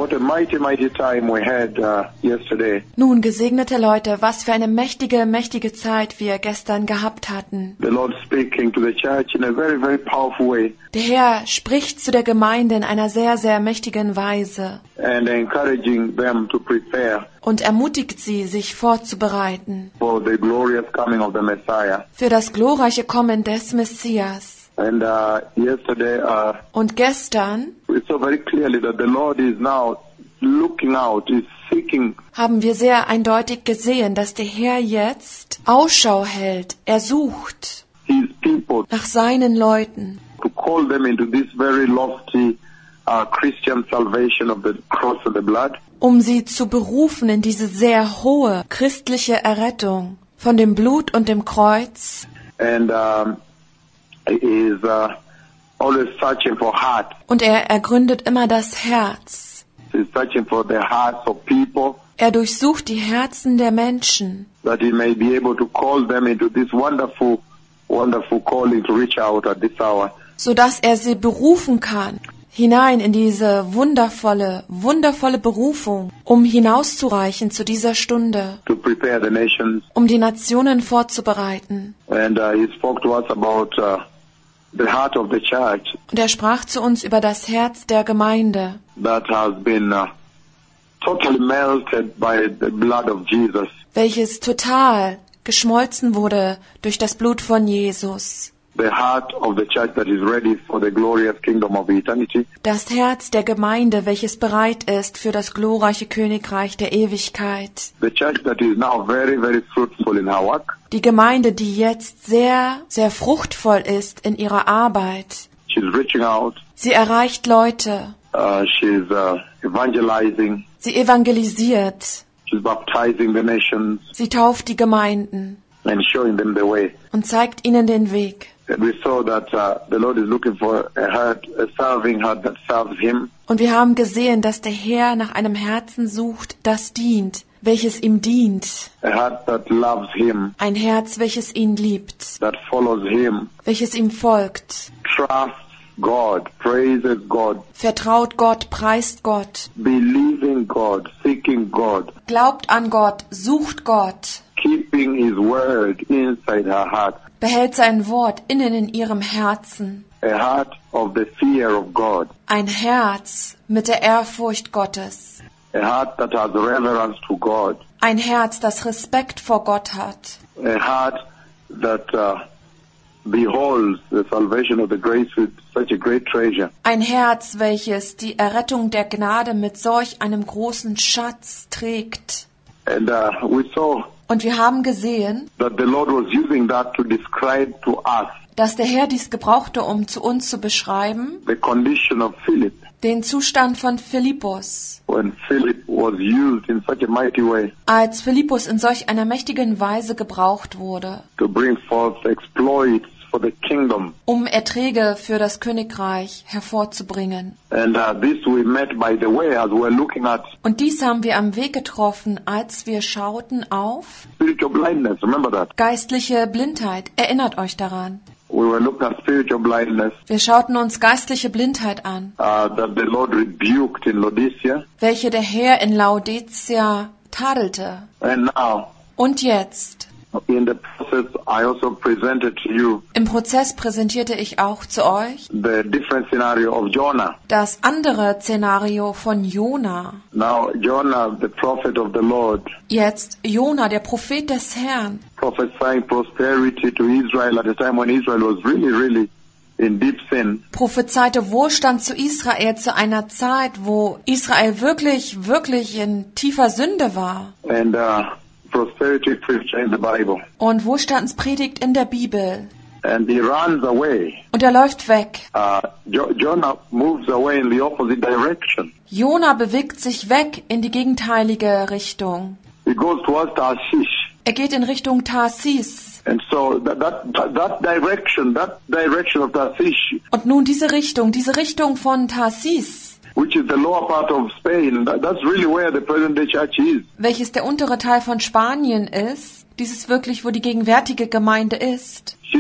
what a mighty, mighty time we had yesterday. Nun, gesegnete Leute, was für eine mächtige, mächtige Zeit wir gestern gehabt hatten. The Lord speaking to the church in a very, very powerful way. Der Herr spricht zu der Gemeinde in einer sehr, sehr mächtigen Weise And encouraging them to prepare und ermutigt sie, sich vorzubereiten for the glorious coming of the Messiah. für das glorreiche Kommen des Messias. And yesterday Und gestern we saw very clearly that the Lord is now looking out, is seeking haben wir sehr eindeutig gesehen, dass der Herr jetzt Ausschau hält. Er sucht His people nach seinen Leuten, to call them into this very lofty Christian salvation of the cross and the blood. um sie zu berufen in diese sehr hohe christliche Errettung von dem Blut und dem Kreuz. And he is always searching for heart. Und er ergründet immer das Herz. He's searching for the hearts of people Er durchsucht die Herzen der Menschen, that he may be able to call them into this wonderful, wonderful calling to reach out at this hour. sodass er sie berufen kann, hinein in diese wundervolle, wundervolle Berufung, um hinauszureichen zu dieser Stunde, To prepare the nations. um die Nationen vorzubereiten. And he spoke to us about the heart of the church Und er sprach zu uns über das Herz der Gemeinde, that has been totally melted by the blood of Jesus. welches total geschmolzen wurde durch das Blut von Jesus. The heart of the church that is ready for the glorious kingdom of eternity. Das Herz der Gemeinde, welches bereit ist für das glorreiche Königreich der Ewigkeit. The church that is now very, very fruitful in her work. Die Gemeinde, die jetzt sehr, sehr fruchtvoll ist in ihrer Arbeit. She's reaching out. Sie erreicht Leute. She's evangelizing. Sie evangelisiert. She's baptizing the nations Sie tauft die Gemeinden and showing them the way. und zeigt ihnen den Weg. And we saw that the Lord is looking for a heart, a serving heart that serves Him. Und wir haben gesehen, dass der Herr nach einem Herzen sucht, das dient, welches ihm dient. A heart that loves Him, Ein Herz, welches ihn liebt, that follows Him, welches ihm folgt. trusts God, praises God, Vertraut Gott, preist Gott, believing God, seeking God, glaubt an Gott, sucht Gott, keeping His word inside her heart. behält sein Wort innen in ihrem Herzen. A heart of the fear of God, Ein Herz mit der Ehrfurcht Gottes. a heart that has reverence to God, Ein Herz, das Respekt vor Gott hat. a heart that beholds the salvation of the grace with such a great treasure. Ein Herz, welches die Errettung der Gnade mit solch einem großen Schatz trägt. And we saw Und wir haben gesehen, that the Lord was using that to describe to us dass der Herr dies gebrauchte, um zu uns zu beschreiben, the condition of Philip den Zustand von Philippus. when Philip was used in such a mighty way Als Philippus in solch einer mächtigen Weise gebraucht wurde, to bring forth exploits for the kingdom. um Erträge für das Königreich hervorzubringen. And this we met, by the way, as we were looking at Und dies haben wir am Weg getroffen, als wir schauten auf spiritual blindness. Remember that? geistliche Blindheit. Erinnert euch daran. We were looking at spiritual blindness Wir schauten uns geistliche Blindheit an, that the Lord rebuked in Laodicea. welche der Herr in Laodicea tadelte. And now, Und jetzt, in the process, I also presented to you im Prozess präsentierte ich auch zu euch the different scenario of Jonah. das andere Szenario von Jona. Now, Jonah, the prophet of the Lord, Jetzt Jona, der Prophet des Herrn, prophesying prosperity to Israel at a time when Israel was really, really in deep sin. prophezeite Wohlstand zu Israel zu einer Zeit, wo Israel wirklich, wirklich in tiefer Sünde war. And prosperity preacher in the Bible. Und Wohlstandspredigt in der Bibel. And he runs away. Und er läuft weg. Jonah moves away in the opposite direction. Jona bewegt sich weg in die gegenteilige Richtung. He goes towards Tarshish. Er geht in Richtung Tarsis. And so that direction of Tarshish, Und nun diese Richtung von Tarsis, which is the lower part of Spain, that's really where the present-day church is. welches der untere Teil von Spanien ist, dies ist wirklich, wo die gegenwärtige Gemeinde ist. She's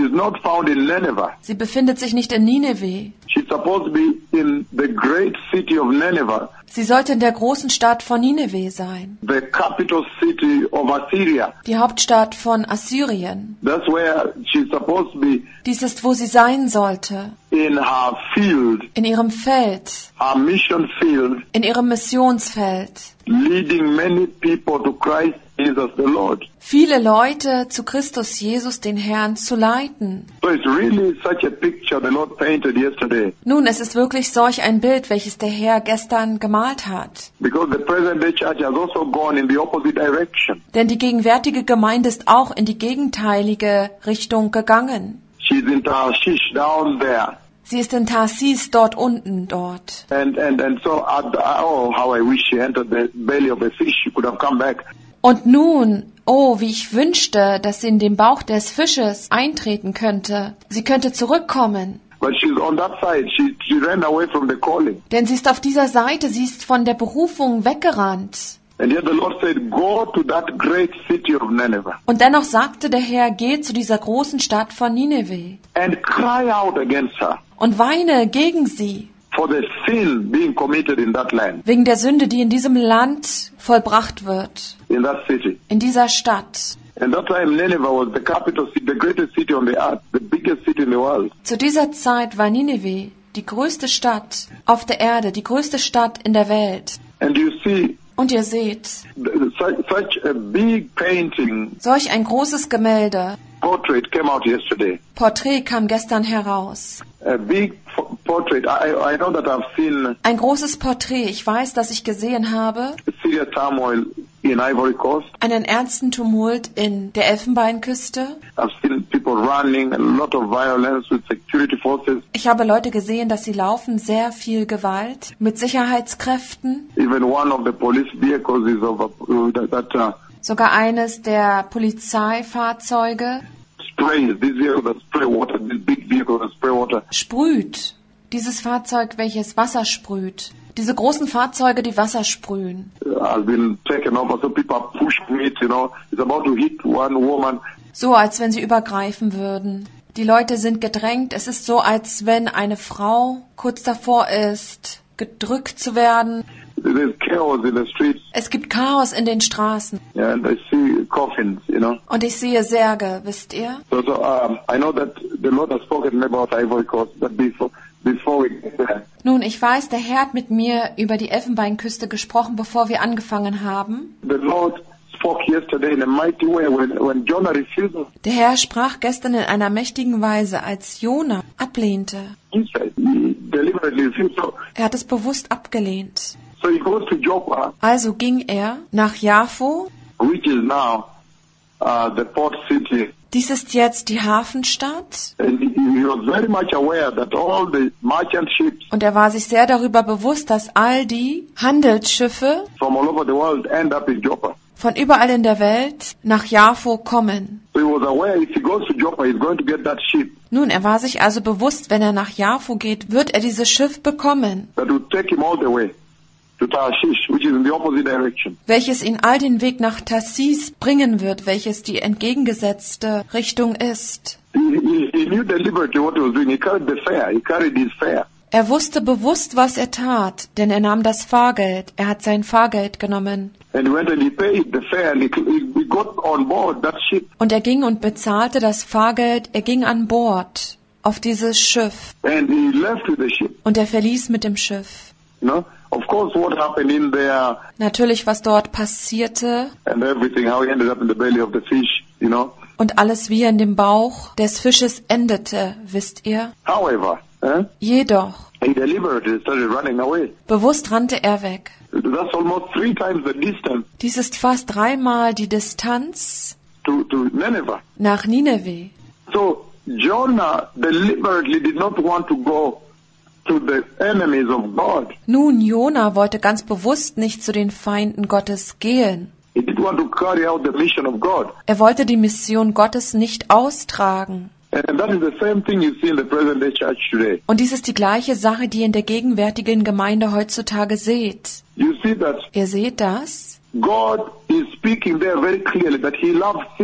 She's not found in Nineveh. Sie befindet sich nicht in Nineveh. She's supposed to be in the great city of Nineveh, Sie sollte in der großen Stadt von Nineveh sein, the capital city of Assyria. die Hauptstadt von Assyrien. That's where she's supposed to be, Dies ist, wo sie sein sollte, in her field, in ihrem Feld, her mission field, in ihrem Missionsfeld. leading many people to Christ Jesus the Lord. Viele Leute zu Christus Jesus, den Herrn, zu leiten. So it's really such a picture the Lord painted yesterday, Nun, es ist wirklich solch ein Bild, welches der Herr gestern gemalt hat. because the present day church has also gone in the opposite direction. Denn die gegenwärtige Gemeinde ist auch in die gegenteilige Richtung gegangen. She's in Tarshish down there. Sie ist in Tarsis, dort unten, dort. And so, oh, how I wish she entered the belly of a fish. She could have come back. Und nun, oh, wie ich wünschte, dass sie in den Bauch des Fisches eintreten könnte. Sie könnte zurückkommen. But she's on that side. She ran away from the calling. Denn sie ist auf dieser Seite, sie ist von der Berufung weggerannt. And yet the Lord said, go to that great city of Nineveh Und dennoch sagte der Herr, geh zu dieser großen Stadt von Nineveh and cry out against her und weine gegen sie, for the sin being committed in that land, wegen der Sünde, die in diesem Land vollbracht wird, in that city. in dieser Stadt. And that time Nineveh was the capital city, the greatest city on the earth, the biggest city in the world. Zu dieser Zeit war Nineveh die größte Stadt auf der Erde, die größte Stadt in der Welt. And you see, Und ihr seht, such a big painting, solch ein großes Gemälde, portrait came out yesterday. Porträt kam gestern heraus. A big portrait. I know that I've seen Ein großes Porträt. Ich weiß, dass ich gesehen habe, Syria turmoil in Ivory Coast. einen ernsten Tumult in der Elfenbeinküste. I've seen people running, a lot of violence with security forces. Ich habe Leute gesehen, dass sie laufen, sehr viel Gewalt mit Sicherheitskräften. Even one of the police vehicles is Sogar eines der Polizeifahrzeuge sprays. This vehicle that spray water. This big vehicle that spray water. sprüht. Dieses Fahrzeug, welches Wasser sprüht. Diese großen Fahrzeuge, die Wasser sprühen. Has been taken over. So people are pushing it. It's about to hit one woman. So, als wenn sie übergreifen würden. Die Leute sind gedrängt. Es ist so, als wenn eine Frau kurz davor ist, gedrückt zu werden. There's chaos in the streets. Es gibt Chaos in den Straßen. Yeah, and I see coffins. Und ich sehe Särge, wisst ihr? So I know that the Lord has spoken about Ivory Coast, but before we get there, Nun, ich weiß, der Herr hat mit mir über die Elfenbeinküste gesprochen, bevor wir angefangen haben. the Lord spoke yesterday in a mighty way when Jonah refused Der Herr sprach gestern in einer mächtigen Weise, als Jona ablehnte. Israel. He deliberately refused. Er hat es bewusst abgelehnt. So he goes to Joppa, Also ging er nach Jaffo. which is now the port city. Dies ist jetzt die Hafenstadt. And he was very much aware that all the merchant ships Und er war sich sehr darüber bewusst, dass all die Handelsschiffe from all over the world end up in Joppa. von überall in der Welt nach Jaffo kommen. So he was aware if he goes to Joppa, he's going to get that ship Nun, er war sich also bewusst, wenn er nach Jaffo geht, wird er dieses Schiff bekommen, that would take him all the way to Tarshish, which is in the opposite direction. welches ihn all den Weg nach Tarsis bringen wird, welches die entgegengesetzte Richtung ist. He knew deliberately what he was doing. He carried the fare. He carried his fare. Er wusste bewusst, was er tat, denn er nahm das Fahrgeld. Er hat sein Fahrgeld genommen. And he went and he paid the fare and he got on board that ship. Und er ging und bezahlte das Fahrgeld. Er ging an Bord auf dieses Schiff. And he left with the ship. Und er verließ mit dem Schiff. Of course, what happened in there Natürlich, was dort passierte and everything, how he ended up in the belly of the fish, und alles, wie er in dem Bauch des Fisches endete, wisst ihr. However, Jedoch, he deliberately started running away. bewusst rannte er weg. That's almost 3 times the distance Dies ist fast 3-mal die Distanz to Nineveh. nach Nineveh. So Jonah deliberately did not want to go to the enemies of God. Nun, Jona wollte ganz bewusst nicht zu den Feinden Gottes gehen. He didn't want to carry out the mission of God. Er wollte die Mission Gottes nicht austragen. And that is the same thing you see in the present day church today. Und dies ist die gleiche Sache, die ihr in der gegenwärtigen Gemeinde heutzutage seht. You see that Ihr seht das? God is speaking there very clearly that he loves sinners.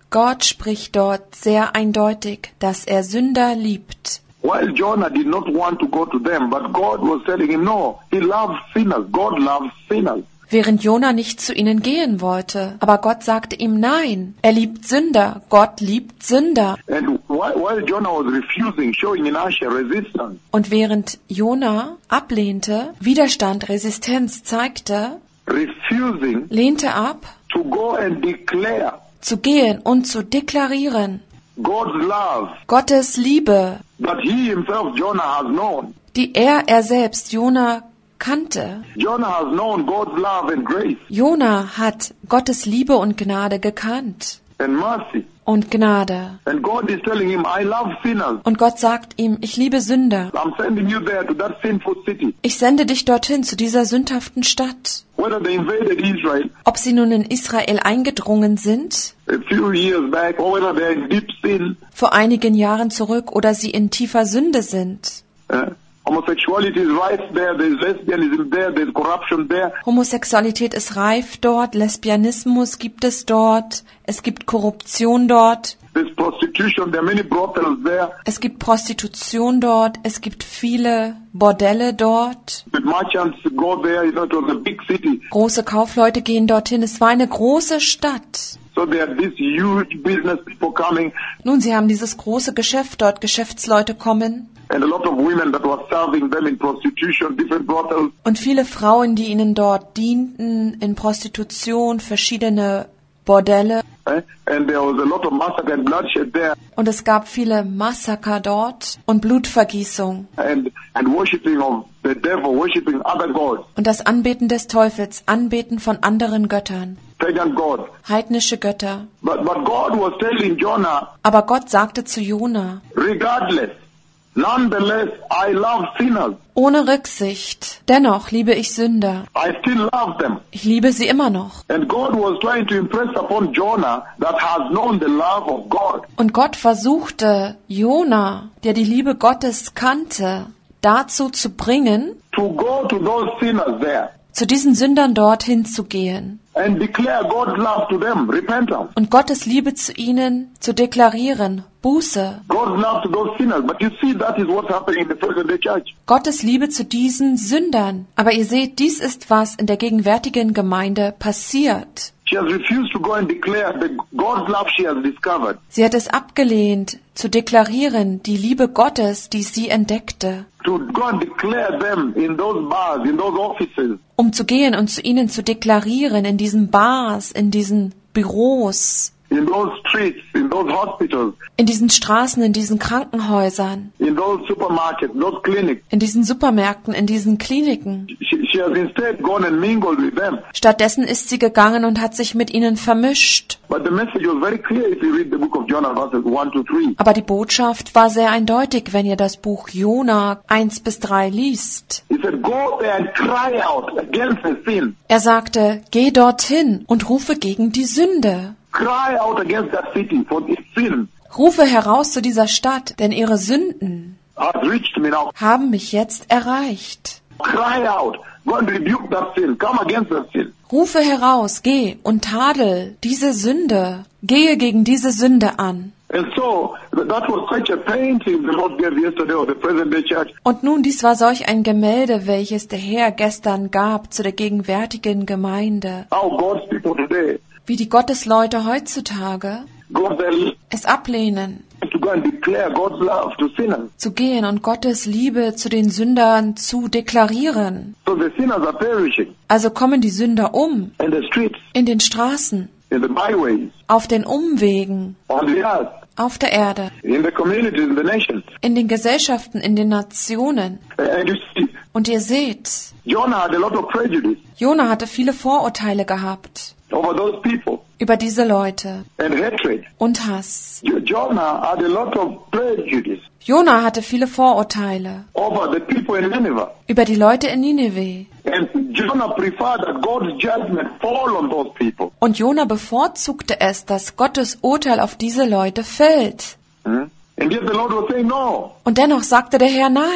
Gott spricht dort sehr eindeutig, dass er Sünder liebt. While Jonah did not want to go to them, but God was telling him, no, he loves sinners. God loves sinners. Während Jona nicht zu ihnen gehen wollte, aber Gott sagte ihm nein, er liebt Sünder, Gott liebt Sünder. And while Jonah was refusing, showing inertia, resistance, Und während Jona ablehnte, Widerstand, Resistenz zeigte, refusing lehnte ab, to go and declare zu gehen und zu deklarieren, God's love Gottes Liebe, that he himself, Jonah, has known. die er selbst, Jona, kannte. Jonah has known God's love and grace Jona hat Gottes Liebe und Gnade gekannt. and mercy. Und Gnade. And God is telling him, I love sinners. Und Gott sagt ihm, ich liebe Sünder. I'm sending you there to that sinful city. Ich sende dich dorthin zu dieser sündhaften Stadt. Whether they invaded Israel Ob sie nun in Israel eingedrungen sind, a few years back, or whether they're in deep sin, vor einigen Jahren zurück, oder sie in tiefer Sünde sind. homosexuality is right there, there's lesbianism there, there's corruption there. Homosexualität ist reif dort, Lesbianismus gibt es dort, es gibt Korruption dort, There's prostitution, there are many brothels there. es gibt Prostitution dort, es gibt viele Bordelle dort. The merchants go there, it was a big city. Große Kaufleute gehen dorthin, es war eine große Stadt. So there are these huge business people coming Nun, sie haben dieses große Geschäft dort, Geschäftsleute kommen and a lot of women that were serving them in prostitution, different brothels. und viele Frauen, die ihnen dort dienten, in Prostitution, verschiedene Bordelle. And there was a lot of massacre and bloodshed there Und es gab viele Massaker dort und Blutvergießung and worshipping of the devil, worshipping other gods, und das Anbeten des Teufels, Anbeten von anderen Göttern, pagan gods. heidnische Götter. But God was telling Jonah, Aber Gott sagte zu Jona, regardless, nonetheless, I love sinners. ohne Rücksicht, dennoch liebe ich Sünder. I still love them. Ich liebe sie immer noch. And God was trying to impress upon Jonah that has known the love of God. Und Gott versuchte, Jona, der die Liebe Gottes kannte, dazu zu bringen, To go to those sinners there zu diesen Sündern dorthin zu gehen and declare God's love to them, repentance. und Gottes Liebe zu ihnen zu deklarieren, Buße. God's love to those sinners. But you see, that is what's happening in the present day church. Gottes Liebe zu diesen Sündern. Aber ihr seht, dies ist, was in der gegenwärtigen Gemeinde passiert. She has refused to go and declare the God's love she has discovered. Sie hat es abgelehnt, zu deklarieren, die Liebe Gottes, die sie entdeckte, To go and declare them in those bars, in those offices, um zu gehen und zu ihnen zu deklarieren, in diesen Bars, in diesen Büros, in those streets, in those hospitals, in diesen Straßen, in diesen Krankenhäusern, in those supermarkets, those clinics. in diesen Supermärkten, in diesen Kliniken. She has instead gone and mingled with them. Stattdessen ist sie gegangen und hat sich mit ihnen vermischt. But the message was very clear if you read the book of Jonah, verses 1 to 3. Aber die Botschaft war sehr eindeutig, wenn ihr das Buch Jona 1-3 liest. He said, go there and cry out against the sin. Er sagte, geh dorthin und rufe gegen die Sünde. Cry out against that city for its sin Rufe heraus zu dieser Stadt, denn ihre Sünden has reached me now. haben mich jetzt erreicht. Cry out. Go and rebuke that sin. Come against that sin. Rufe heraus, geh und tadel diese Sünde. Gehe gegen diese Sünde an. And so, that was such a painting the Lord gave yesterday of the present day church. Und nun, dies war solch ein Gemälde, welches der Herr gestern gab zu der gegenwärtigen Gemeinde. How God's people today Wie die Gottesleute heutzutage go there es ablehnen, to go and declare God's love to sinners. zu gehen und Gottes Liebe zu den Sündern zu deklarieren. So the sinners are perishing Also kommen die Sünder um, in the streets, in den Straßen, in the byways, auf den Umwegen, on the earth, auf der Erde, in the communities, in the nations. in den Gesellschaften, in den Nationen. And you see, Und ihr seht, Jonah had a lot of prejudice Jona hatte viele Vorurteile gehabt over those people über diese Leute and hatred. und Hass. Jonah had a lot of prejudice Jona hatte viele Vorurteile over the people in Nineveh. über die Leute in Nineveh. And Jonah preferred that God's judgment fall on those people. Und Jona bevorzugte es, dass Gottes Urteil auf diese Leute fällt. And yet the Lord was saying, no, Und dennoch sagte der Herr, nein,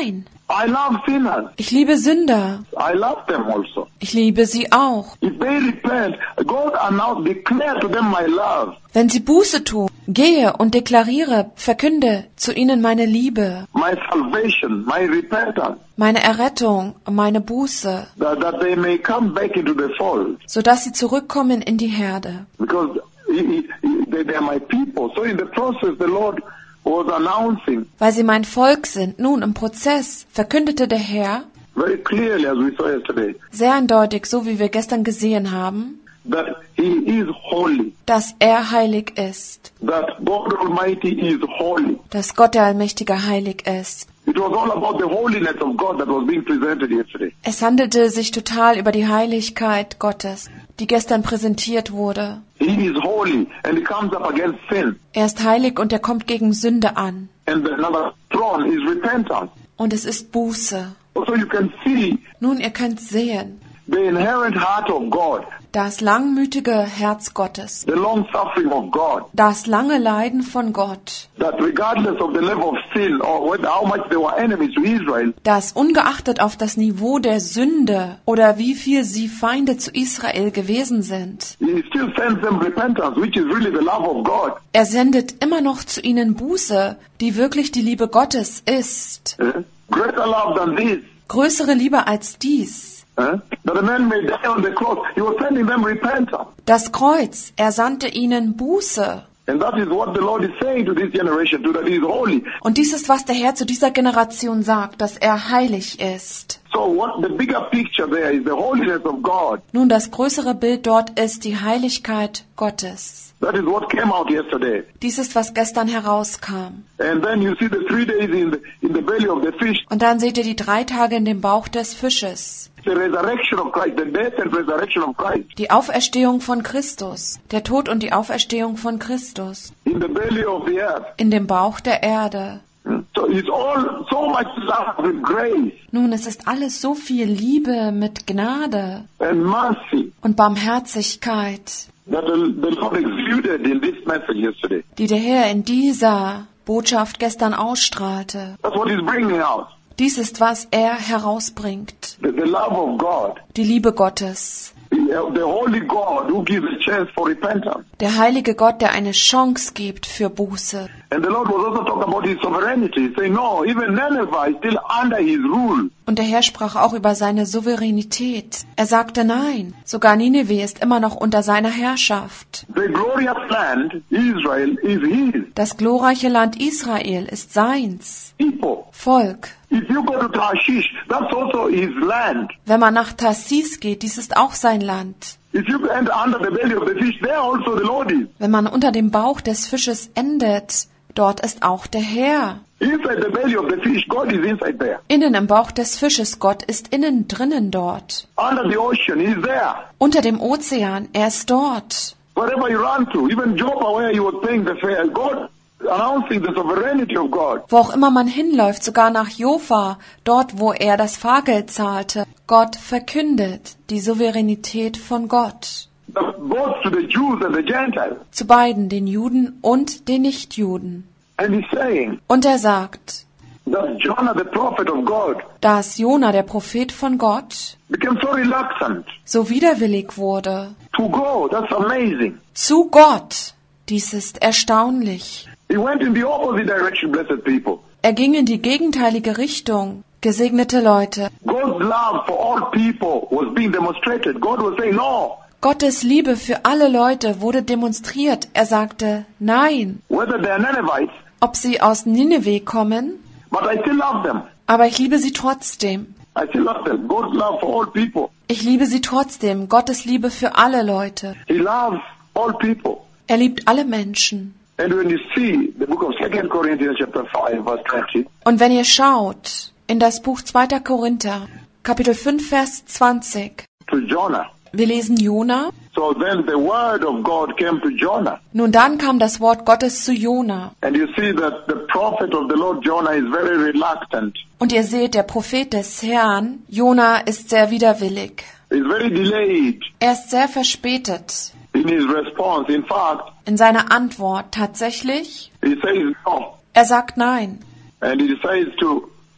I love sinners. Ich liebe Sünder. I love them also. Ich liebe sie auch. If they repent, God announced, declare to them my love. Wenn sie Buße tun, gehe und deklariere, verkünde zu ihnen meine Liebe, My salvation, my repentance, meine Errettung, meine Buße, that they may come back into the fold, sodass sie zurückkommen in die Herde. because they are my people. So in the process, the Lord was announcing Weil sie mein Volk sind. Nun im Prozess verkündete der Herr very clearly, as we saw yesterday, sehr eindeutig, so wie wir gestern gesehen haben, that He is holy, dass er heilig ist, that God Almighty is holy. dass Gott der Allmächtige heilig ist. It was all about the holiness of God that was being presented yesterday. Es handelte sich total über die Heiligkeit Gottes, die gestern präsentiert wurde. He is holy, and He comes up against sin. Er ist heilig und er kommt gegen Sünde an. And another throne is repentance. Und es ist Buße. So you can see Nun, ihr könnt sehen, the inherent heart of God, das langmütige Herz Gottes, the long suffering of God, das lange Leiden von Gott, that regardless of the level of sin or how much they were enemies to Israel, das ungeachtet auf das Niveau der Sünde oder wie viel sie Feinde zu Israel gewesen sind, He still sends them repentance, which is really the love of God. er sendet immer noch zu ihnen Buße, die wirklich die Liebe Gottes ist. Greater love than this. Größere Liebe als dies. That a man may die on the cross. He was sending them repentance. Das Kreuz, er sandte ihnen Buße. And that is what the Lord is saying to this generation, that He is holy. Und dies ist, was der Herr zu dieser Generation sagt, dass er heilig ist. So what the bigger picture there is the holiness of God. Nun, das größere Bild dort ist die Heiligkeit Gottes. That is what came out yesterday. Dies ist, was gestern herauskam. And then you see the 3 days in the belly of the fish, Und dann seht ihr die 3 Tage in dem Bauch des Fisches. the resurrection of Christ, the death and resurrection of Christ. Die Auferstehung von Christus. Der Tod und die Auferstehung von Christus. In the belly of the earth. In dem Bauch der Erde. So it's all so much love and grace Nun, es ist alles so viel Liebe mit Gnade and mercy und Barmherzigkeit, that the Lord exuded in this message yesterday. die der Herr in dieser Botschaft gestern ausstrahlte. That's what He's bringing out. Dies ist, was er herausbringt. The love of God. Die Liebe Gottes. The holy God who gives a chance for repentance. Der heilige Gott, der eine Chance gibt für Buße. And the Lord was also talking about His sovereignty, saying, no, even Nineveh is still under His rule. Und der Herr sprach auch über seine Souveränität. Er sagte, nein, sogar Nineveh ist immer noch unter seiner Herrschaft. The glorious land, Israel, is His. Das glorreiche Land Israel ist seins. People. Volk. If you go to Tarshish, that's also His land. Wenn man nach Tarsis geht, dies ist auch sein Land. If you enter under the belly of the fish, there also the Lord is. Wenn man unter dem Bauch des Fisches endet, dort ist auch der Herr. Inside the belly of the fish, God is inside there. Innen im Bauch des Fisches, Gott ist innen drinnen dort. Under the ocean, He's there. Unter dem Ozean, er ist dort. Wherever you run to, even Joppa, where you were paying the fare, God announcing the sovereignty of God. Wo auch immer man hinläuft, sogar nach Joppa, dort wo er das Fahrgeld zahlte, Gott verkündet die Souveränität von Gott. Both to the Jews and the Gentiles. Zu beiden, den Juden und den Nichtjuden. And He's saying Und er sagt, that Jonah, the prophet of God, dass Jona, der Prophet von Gott, became so reluctant so widerwillig wurde. to go. That's amazing. Zu Gott. Dies ist erstaunlich. He went in the opposite direction, blessed people. Er ging in die gegenteilige Richtung. Gesegnete Leute. God's love for all people was being demonstrated. God was saying, no, Gottes Liebe für alle Leute wurde demonstriert. Er sagte, nein, whether they are Ninevites, ob sie aus Nineveh kommen, but I still love them. aber ich liebe sie trotzdem. I still love them. God's love for all people. Ich liebe sie trotzdem. Gottes Liebe für alle Leute. He loves all people. Er liebt alle Menschen. And when you see the book of 2 Corinthians chapter 5, verse 20, Und wenn ihr schaut in das Buch 2. Korinther, Kapitel 5, Vers 20, to Jonah. wir lesen Jona. So then the word of God came to Jonah. Nun dann kam das Wort Gottes zu Jona. And you see that the prophet of the Lord Jonah is very reluctant. Und ihr seht, der Prophet des Herrn, Jona, ist sehr widerwillig. He's very delayed Er ist sehr verspätet in his response. In fact, in seiner Antwort. Tatsächlich, he says no. er sagt nein. And he decides to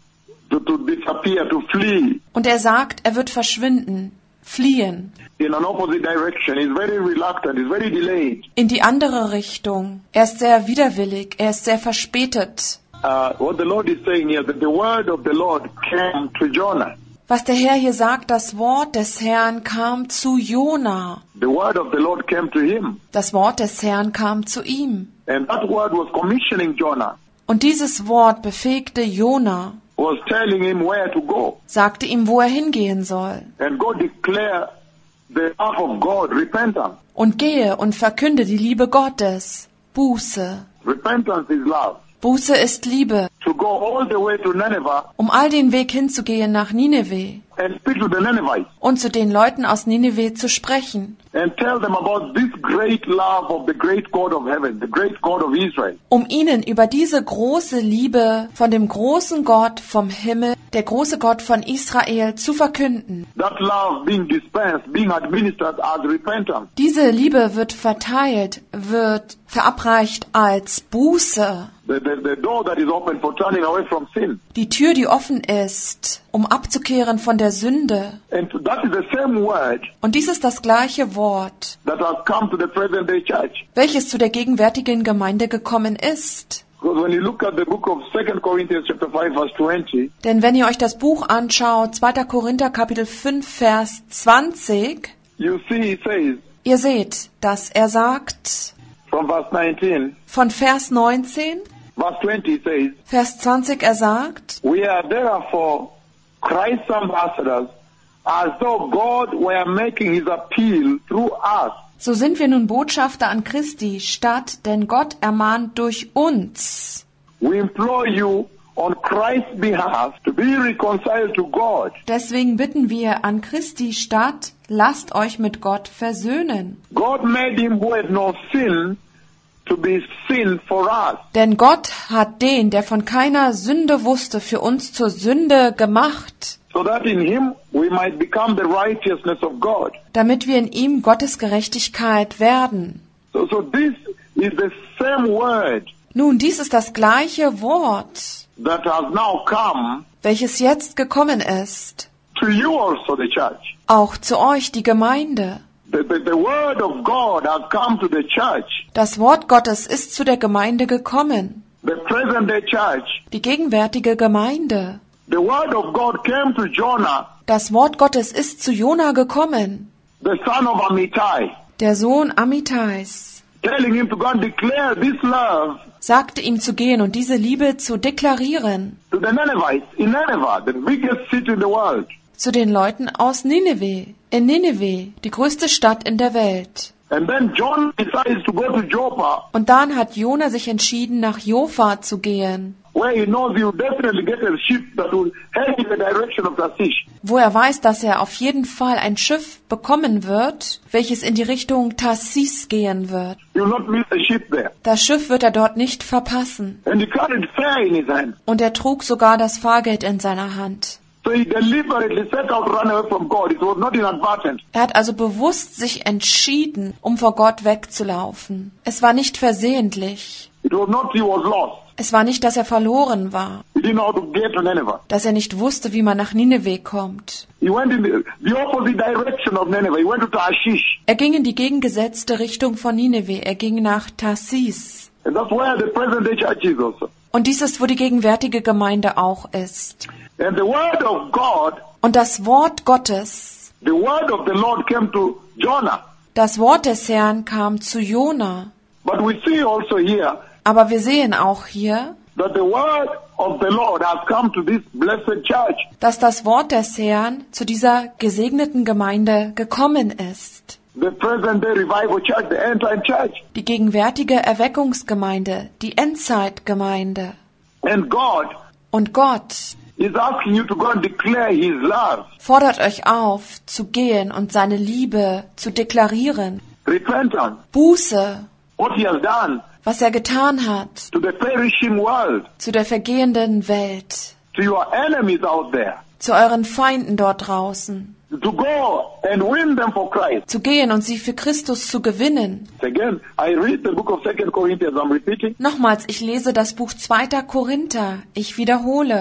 to disappear, to flee Und er sagt, er wird verschwinden, fliehen, in an opposite direction. He's very reluctant. He's very delayed. in die andere Richtung. Er ist sehr widerwillig, er ist sehr verspätet. What the Lord is saying here, that the word of the Lord came to Jonah. Was der Herr hier sagt, das Wort des Herrn kam zu Jona. The word of the Lord came to him. Das Wort des Herrn kam zu ihm. And that word was commissioning Jonah, Und dieses Wort befähigte Jona, was telling him where to go. sagte ihm, wo er hingehen soll. And go declare the love of God, repentance. Und gehe und verkünde die Liebe Gottes. Buße. Repentance is love. Buße ist Liebe. To go all the way to Nineveh Um all den Weg hinzugehen nach Nineveh and speak to the Ninevites und zu den Leuten aus Nineveh zu sprechen, and tell them about this great love of the great God of heaven, the great God of Israel. um ihnen über diese große Liebe von dem großen Gott vom Himmel, der große Gott von Israel, zu verkünden. That love being dispensed, being administered as repentance. Diese Liebe wird verteilt, wird verabreicht als Buße. The door that is open for turning away from sin. Die Tür, die offen ist, um abzukehren von der Sünde. And that is the same word Und dies ist das gleiche Wort, that has come to the present day church. welches zu der gegenwärtigen Gemeinde gekommen ist. Because when you look at the book of 2 Corinthians chapter 5 verse 20, Denn wenn ihr euch das Buch anschaut, 2. Korinther Kapitel 5, Vers 20, you see he says ihr seht, dass er sagt, from verse 19, von Vers 19, verse 20 says, Vers 20 er sagt, we are therefore Christ's ambassadors, as though God were making his appeal through us. so sind wir nun Botschafter an Christi Stadt, denn Gott ermahnt durch uns. We implore you on Christ's behalf to be reconciled to God. Deswegen bitten wir an Christi Stadt, lasst euch mit Gott versöhnen. God made him who had no sin to be sin for us, Denn Gott hat den, der von keiner Sünde wusste, für uns zur Sünde gemacht, so that in him we might become the righteousness of God. damit wir in ihm Gottes Gerechtigkeit werden. So this is the same word Nun, dies ist das gleiche Wort, that has now come welches jetzt gekommen ist, to you also, the church. auch zu euch, die Gemeinde. The word of God has come to the church, Das Wort Gottes ist zu der Gemeinde gekommen, the present day church. die gegenwärtige Gemeinde. The word of God came to Jonah, Das Wort Gottes ist zu Jona gekommen, the son of Amittai, der Sohn Amittais, telling him to go and declare this love sagte ihm zu gehen und diese Liebe zu deklarieren to the Ninevites in Nineveh, the biggest city in the world. zu den Leuten aus Nineveh, in Nineveh, die größte Stadt in der Welt. And then John decides to go to Joppa, Und dann hat Jona sich entschieden, nach Joppa zu gehen, where he knows he will definitely get a ship that will head in the direction of Tarshish. wo er weiß, dass er auf jeden Fall ein Schiff bekommen wird, welches in die Richtung Tarsis gehen wird. He will not miss a ship there. Das Schiff wird er dort nicht verpassen. And he carried fare in his hand. Und er trug sogar das Fahrgeld in seiner Hand. So he deliberately set out to run away from God. It was not inadvertent. Er hat also bewusst sich entschieden, um vor Gott wegzulaufen. Es war nicht versehentlich. It was not he was lost. Es war nicht, dass er verloren war, He didn't know how to get to Nineveh. dass er nicht wusste, wie man nach Nineveh kommt. He went in the opposite direction of Nineveh. He went to Tarshish. Er ging in die gegengesetzte Richtung von Nineveh. Er ging nach Tarsis. And that's where the present day church is also. Und dies ist, wo die gegenwärtige Gemeinde auch ist. And the word of God, Und das Wort Gottes, the word of the Lord came to Jonah. das Wort des Herrn kam zu Jona. But we see also here Aber wir sehen auch hier, that the word of the Lord has come to this blessed church. dass das Wort des Herrn zu dieser gesegneten Gemeinde gekommen ist. The present day revival church, the end time church. Die gegenwärtige Erweckungsgemeinde, die Endzeitgemeinde. And God Und Gott is asking you to go and declare his love. fordert euch auf, zu gehen und seine Liebe zu deklarieren. Repentance. Buße, What he has done was er getan hat, to the perishing world. zu der vergehenden Welt, To your enemies out there. zu euren Feinden dort draußen, To go and win them for Christ. zu gehen und sie für Christus zu gewinnen. Again, I read the book of 2 Corinthians. I'm repeating. Nochmals, ich lese das Buch 2. Korinther. Ich wiederhole.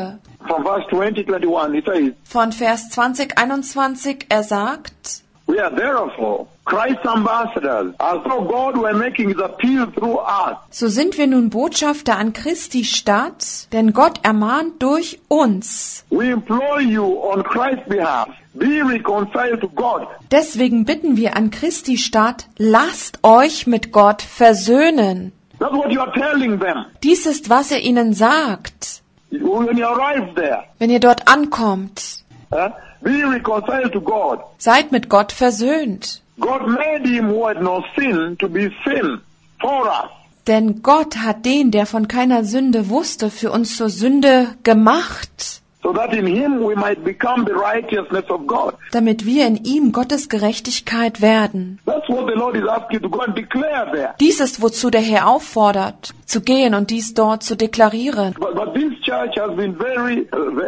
from verse 20, 21, he says, Von Vers 20, 21, er sagt, we are therefore Christ's ambassadors, as though God were making his appeal through us. so sind wir nun Botschafter an Christi Stadt, denn Gott ermahnt durch uns. We implore you on Christ's behalf, be reconciled to God. Deswegen bitten wir an Christi Stadt, lasst euch mit Gott versöhnen. That's what you are telling them. Dies ist, was er ihnen sagt, When you arrive there, wenn ihr dort ankommt. be reconciled to God. Seid mit Gott versöhnt. God made him who had no sin to be sin for us. Denn Gott hat den, der von keiner Sünde wusste, für uns zur Sünde gemacht, So that in him we might become the righteousness of God. damit wir in ihm Gottes Gerechtigkeit werden. That's what the Lord is asking you to go and declare there. Dies ist, wozu der Herr auffordert, zu gehen und dies dort zu deklarieren. But this church has been very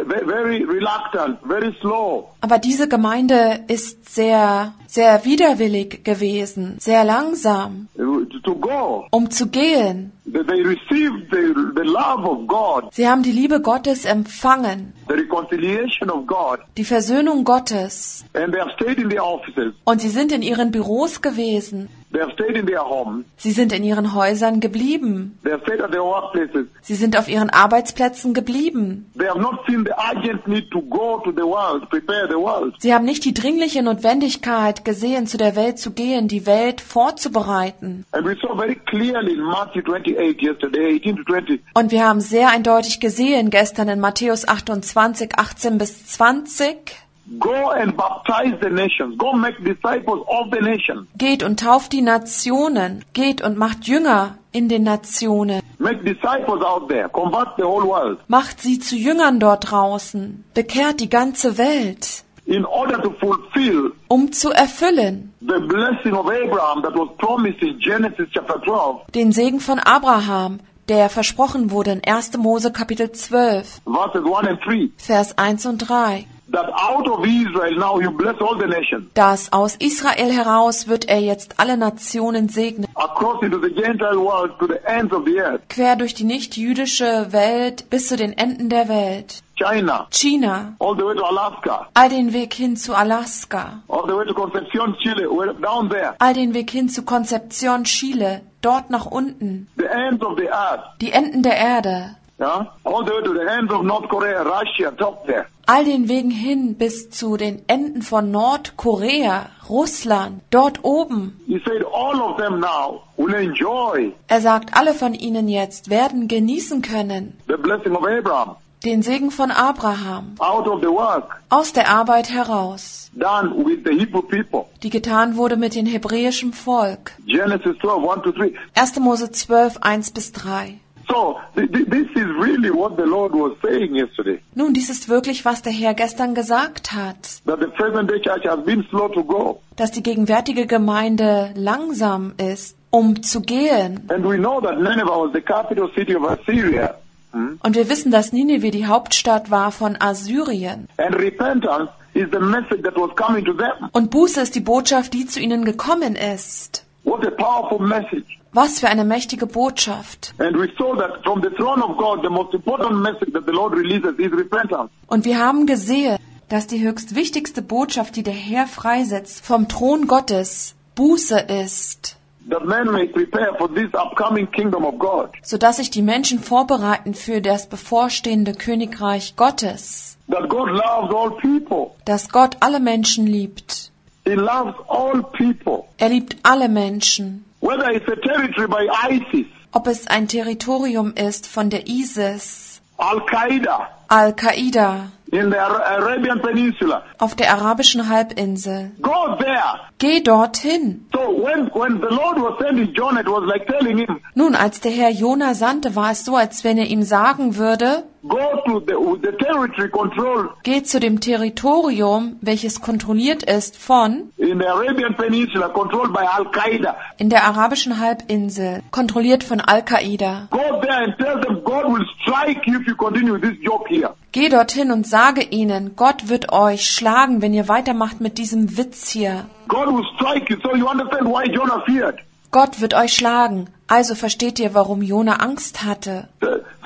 reluctant, very slow. Aber diese Gemeinde ist sehr widerwillig gewesen, sehr langsam, To go. um zu gehen. They received the love of God, Sie haben die Liebe Gottes empfangen, the reconciliation of God, die Versöhnung Gottes. and they have stayed in their offices, Und sie sind in ihren Büros gewesen. they have stayed in their homes, Sie sind in ihren Häusern geblieben. they have stayed at their workplaces. Sie sind auf ihren Arbeitsplätzen geblieben. They have not seen the urgent need to go to the world, prepare the world. Sie haben nicht die dringliche Notwendigkeit gesehen, zu der Welt zu gehen, die Welt vorzubereiten. And we saw very clearly in Matthew 28 yesterday, 18 to 20, Und wir haben sehr eindeutig gesehen gestern in Matthäus 28, 18 bis 20, go and baptize the nations, go make disciples of the nations, geht und tauft die Nationen, geht und macht Jünger in den Nationen, make disciples out there, convert the whole world, macht sie zu Jüngern dort draußen, bekehrt die ganze Welt, in order to fulfill um zu erfüllen the blessing of Abraham that was promised in Genesis chapter 12, den Segen von Abraham, der versprochen wurde in 1. Mose Kapitel 12, verses 1 and 3, Vers 1 und 3. that out of Israel now you bless all the nations, Dass aus Israel heraus wird er jetzt alle Nationen segnen, across into the Gentile world to the ends of the earth, quer durch die nicht-jüdische Welt bis zu den Enden der Welt. China, China, all the way to Alaska, all den Weg hin zu Alaska, all the way to Concepcion, Chile, we're down there, all den Weg hin zu Concepcion, Chile, dort nach unten, the ends of the earth, die Enden der Erde, yeah? All the way to the ends of North Korea, Russia, top there. all den Wegen hin bis zu den Enden von Nordkorea, Russland, dort oben. He said all of them now will enjoy Er sagt, alle von ihnen jetzt werden genießen können the blessing of Abraham den Segen von Abraham out of the work aus der Arbeit heraus, done with the Hebrew people. die getan wurde mit dem hebräischen Volk. Genesis 12, 1 to 3. 1. Mose 12, 1 bis 3. So, this is really what the Lord was saying yesterday. Nun, dies ist wirklich, was der Herr gestern gesagt hat, That the present day church has been slow to go. dass die gegenwärtige Gemeinde langsam ist, um zu gehen. And we know that Nineveh was the capital city of Assyria. Und wir wissen, dass Ninive die Hauptstadt war von Assyrien. And repentance is the message that was coming to them. Und Buße ist die Botschaft, die zu ihnen gekommen ist. What a powerful message. Was für eine mächtige Botschaft. And we saw that from the throne of God, the most important message that the Lord releases is repentance. Und wir haben gesehen, dass die höchst wichtigste Botschaft, die der Herr freisetzt, vom Thron Gottes Buße ist, That men may prepare for this upcoming kingdom of God. sodass sich die Menschen vorbereiten für das bevorstehende Königreich Gottes, That God loves all people. dass Gott alle Menschen liebt. He loves all people. Er liebt alle Menschen. Whether it's a territory by ISIS, Ob es ein Territorium ist von der ISIS, Al-Qaeda, Al-Qaida, in the Arabian Peninsula. auf der arabischen Halbinsel. Go there. Geh dorthin. So when the Lord was sending Jonah, it was like telling him, Nun, als der Herr Jona sandte, war es so, als wenn er ihm sagen würde, go to the territory controlled geh zu dem Territorium, welches kontrolliert ist von, in the Arabian Peninsula, controlled by Al-Qaeda. in der arabischen Halbinsel, kontrolliert von Al-Qaida. Go there and tell them God will strike you if you continue this joke here. Geh dorthin und sage ihnen, Gott wird euch schlagen, wenn ihr weitermacht mit diesem Witz hier. God will strike you. So you understand why Jonah feared. Gott wird euch schlagen. Also versteht ihr, warum Jona Angst hatte. So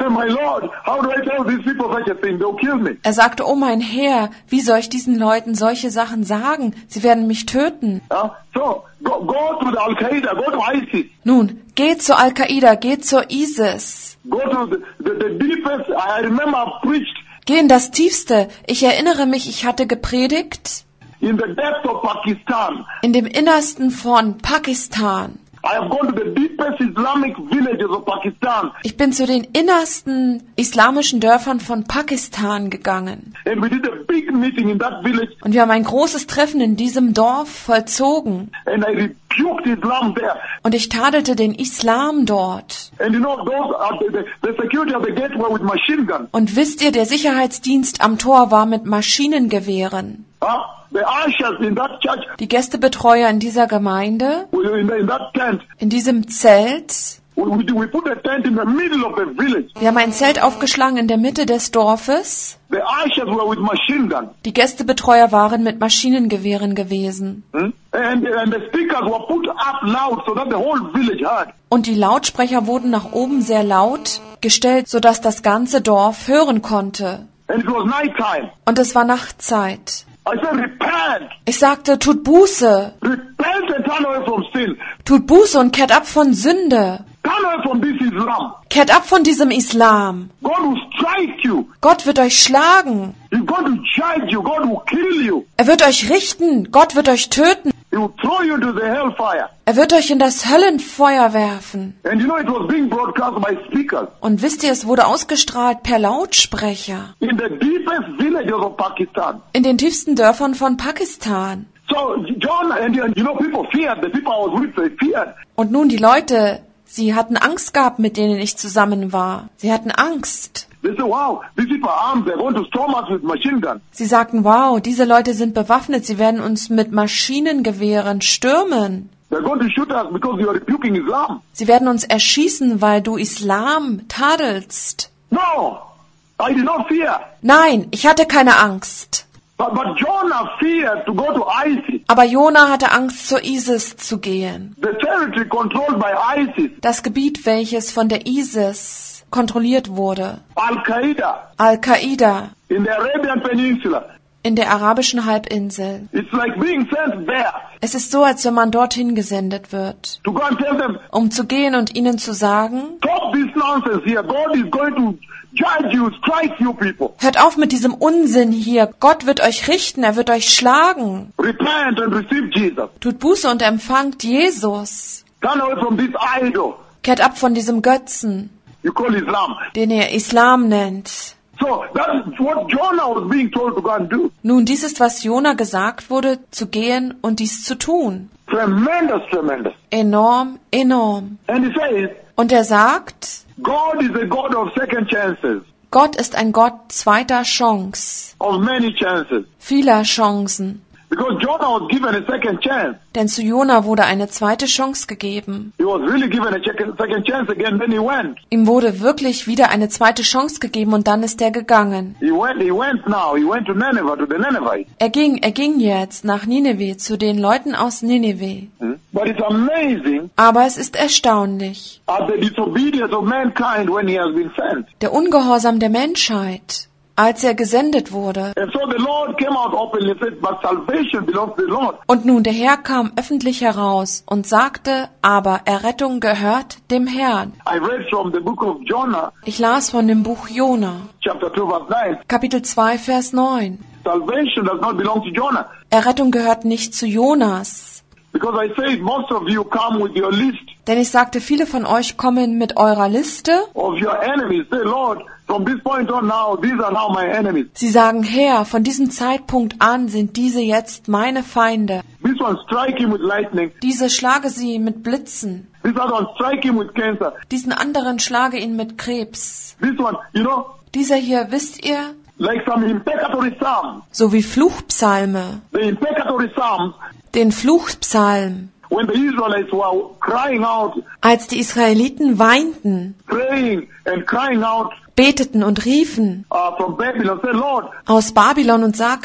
said, my Lord, how do I tell these people such a thing? They'll kill me. Er sagte, oh mein Herr, wie soll ich diesen Leuten solche Sachen sagen? Sie werden mich töten. So, go to the Al-Qaeda, go to ISIS. Nun, geht zur Al-Qaida, geht zur ISIS. Go to the deepest, I remember I preached Geh in das Tiefste. Ich erinnere mich, ich hatte gepredigt in the depth of Pakistan. in dem Innersten von Pakistan. I have gone to the deepest Islamic villages of Pakistan. Ich bin zu den innersten islamischen Dörfern von Pakistan gegangen. And we did a big meeting in that village. Und wir haben ein großes Treffen in diesem Dorf vollzogen. And I rebuked Islam there. Und ich tadelte den Islam dort. And you know, those are the security of the gate were with machine guns. Und wisst ihr, der Sicherheitsdienst am Tor war mit Maschinengewehren. The ushers in that church, Die Gästebetreuer in dieser Gemeinde, in that tent, in diesem Zelt. we put a tent in the middle of the village. Wir haben ein Zelt aufgeschlagen in der Mitte des Dorfes. The ushers were with machine guns. Die Gästebetreuer waren mit Maschinengewehren gewesen. And the speakers were put up loud so that the whole village heard. Und die Lautsprecher wurden nach oben sehr laut gestellt, sodass das ganze Dorf hören konnte. And it was night time. Und es war Nachtzeit. I said, repent. Ich sagte, tut Buße. Repent and turn away from sin. Tut Buße und kehrt ab von Sünde. Turn away from this Islam. Kehrt ab von diesem Islam. God will strike you. Gott wird euch schlagen. He's going to judge you. God will kill you. Er wird euch richten. Gott wird euch töten. He will throw you into the hellfire. Er wird euch in das Höllenfeuer werfen. And you know, it was being broadcast by speakers Und wisst ihr, es wurde ausgestrahlt per Lautsprecher. in the deepest villages of Pakistan. In den tiefsten Dörfern von Pakistan. So John and you know, people feared. The people I was with, they feared. Und nun die Leute, sie hatten Angst gehabt, mit denen ich zusammen war. Sie hatten Angst. They said, wow, these people are armed. They're going to storm us with machine guns. Sie sagten, wow, diese Leute sind bewaffnet. Sie werden uns mit Maschinengewehren stürmen. They're going to shoot us because you are rebuking Islam. Sie werden uns erschießen, weil du Islam tadelst. No, I did not fear. Nein, ich hatte keine Angst. But Jonah feared to go to ISIS. Aber Jona hatte Angst, zur ISIS zu gehen. The territory controlled by ISIS, Das Gebiet, welches von der ISIS kontrolliert wurde. Al-Qaeda, Al-Qaida in the Arabian Peninsula. in der arabischen Halbinsel. It's like being sent there Es ist so, als wenn man dorthin gesendet wird, to go and tell them, um zu gehen und ihnen zu sagen, stop this nonsense here. God is going to judge you, strike you people. hört auf mit diesem Unsinn hier. Gott wird euch richten, er wird euch schlagen. Repent and receive Jesus. Tut Buße und empfangt Jesus. Turn away from this idol Kehrt ab von diesem Götzen, you call Islam. den ihr Islam nennt. So that is what Jonah was being told to go and do. Nun, dies ist, was Jona gesagt wurde, zu gehen und dies zu tun. Tremendous, tremendous. Enorm, enorm. And he says, Und er sagt, God is a God of second chances, Gott ist ein Gott zweiter Chance, of many chances. vieler Chancen. Because Jonah was given a second chance. Denn zu Jona wurde eine zweite Chance gegeben. He was really given a second chance again, then he went. Ihm wurde wirklich wieder eine zweite Chance gegeben und dann ist er gegangen. He went now. He went to Nineveh, to the Ninevites. Er ging jetzt nach Nineveh zu den Leuten aus Nineveh. But it's amazing Aber es ist erstaunlich, at the disobedience of mankind when he has been sent. der Ungehorsam der Menschheit, als er gesendet wurde. And so the Lord came out openly and said, but salvation belongs to the Lord. Und nun der Herr kam öffentlich heraus und sagte, aber Errettung gehört dem Herrn. I read from the book of Jonah, Ich las von dem Buch Jona, chapter 2, verse 9. Kapitel 2, Vers 9. Salvation does not belong to Jonah. Errettung gehört nicht zu Jonas. Because I said most of you come with your list Denn ich sagte, viele von euch kommen mit eurer Liste. of your enemies. Say, Lord, from this point on now, these are now my enemies. Sie sagen, Herr, von diesem Zeitpunkt an sind diese jetzt meine Feinde. This one strike him with lightning. Diese schlage sie mit Blitzen. This other one strike him with cancer. Diesen anderen schlage ihn mit Krebs. This one, you know, Dieser hier, wisst ihr, like some imprecatory psalms. so wie Fluchpsalme. The imprecatory psalms, Den Fluchpsalm. when the Israelites were crying out, Als die Israeliten weinten, praying and crying out beteten und riefen from Babylon, say, Lord, aus Babylon und sagten,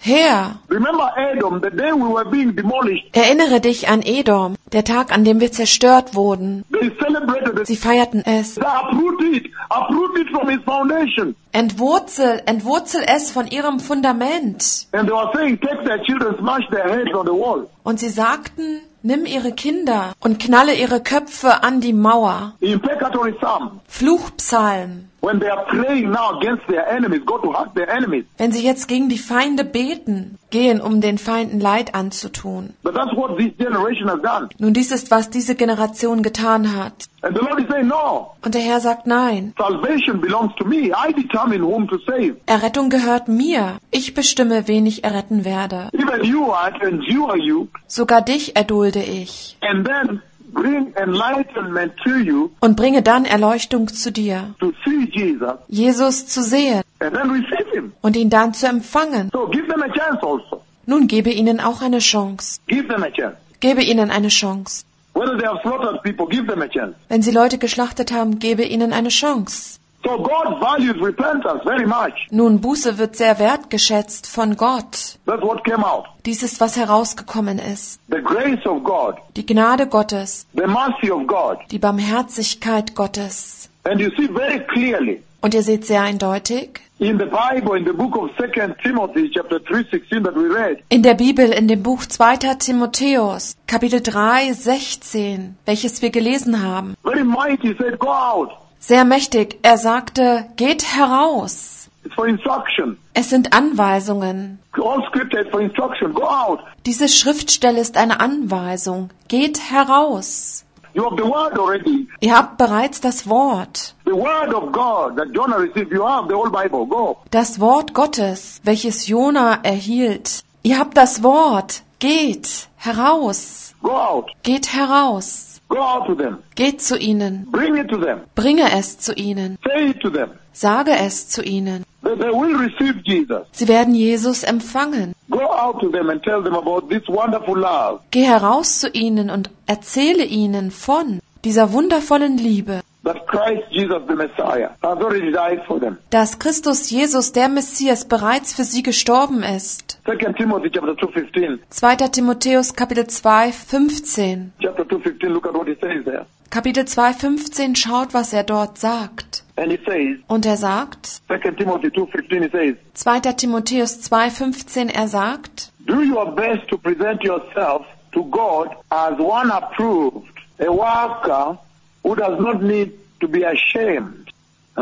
Herr, Remember Edom, the day we were being demolished. erinnere dich an Edom, der Tag, an dem wir zerstört wurden. They celebrated it. Sie feierten es. They uproot it from its foundation. Entwurzel es von ihrem Fundament. And they were saying, take their children, smash their heads on the wall. Und sie sagten, nimm ihre Kinder und knalle ihre Köpfe an die Mauer. Imprecatory psalm. Fluchpsalm. When they are praying now against their enemies, go to hurt their enemies. Wenn sie jetzt gegen die Feinde beten, gehen, um den Feinden Leid anzutun. But that's what this generation has done. Nun, dies ist, was diese Generation getan hat. And the Lord is saying, no, Und der Herr sagt, nein, salvation belongs to me. I determine whom to save. Errettung gehört mir. Ich bestimme, wen ich erretten werde. Even you, I endure you, Sogar dich erdulde ich and then bring enlightenment to you und bringe dann Erleuchtung zu dir, to see Jesus, Jesus zu sehen and then receive him. und ihn dann zu empfangen. So give them a chance also. Nun gebe ihnen auch eine Chance. Give them a chance. Gebe ihnen eine Chance. Whether they have slaughtered people, give them a chance. Wenn sie Leute geschlachtet haben, gebe ihnen eine Chance. So God values repentance very much. Nun, Buße wird sehr wertgeschätzt von Gott. That's what came out. Dies ist, was herausgekommen ist. The grace of God, Die Gnade Gottes, the mercy of God. die Barmherzigkeit Gottes. And you see very clearly Und ihr seht sehr eindeutig, in the Bible, in the book of 2 Timothy, chapter 3:16 that we read, in der Bibel, in dem Buch 2. Timotheus, Kapitel 3, 16, welches wir gelesen haben. very mighty, said, go out. Sehr mächtig, er sagte, geht heraus. It's for instruction. Es sind Anweisungen. All scripture is for instruction. Go out. Diese Schriftstelle ist eine Anweisung. Geht heraus. You have the word already. Ihr habt bereits das Wort. The word of God that Jonah received. You have the whole Bible. Go. Das Wort Gottes, welches Jona erhielt. Ihr habt das Wort. Geht heraus. Go out. Geht heraus. Go out to them. Geht zu ihnen. Bring it to them. Bringe es zu ihnen. Say it to them. Sage es zu ihnen. They will receive Jesus. Sie werden Jesus empfangen. Go out to them and tell them about this wonderful love. Geh heraus zu ihnen und erzähle ihnen von dieser wundervollen Liebe, That Christ Jesus the Messiah has already died for them. dass Christus Jesus, der Messias, bereits für sie gestorben ist. 2 Timothy chapter 2:15. 2. Timotheus Kapitel 2, 15. Chapter 2:15. Look at what it says there. Kapitel 2, 15, schaut, was er dort sagt. And it says, Und er sagt, 2 Timothy 2:15. It says, 2. Timotheus 2, 15, er sagt, do your best to present yourself to God as one approved, a worker who does not need to be ashamed,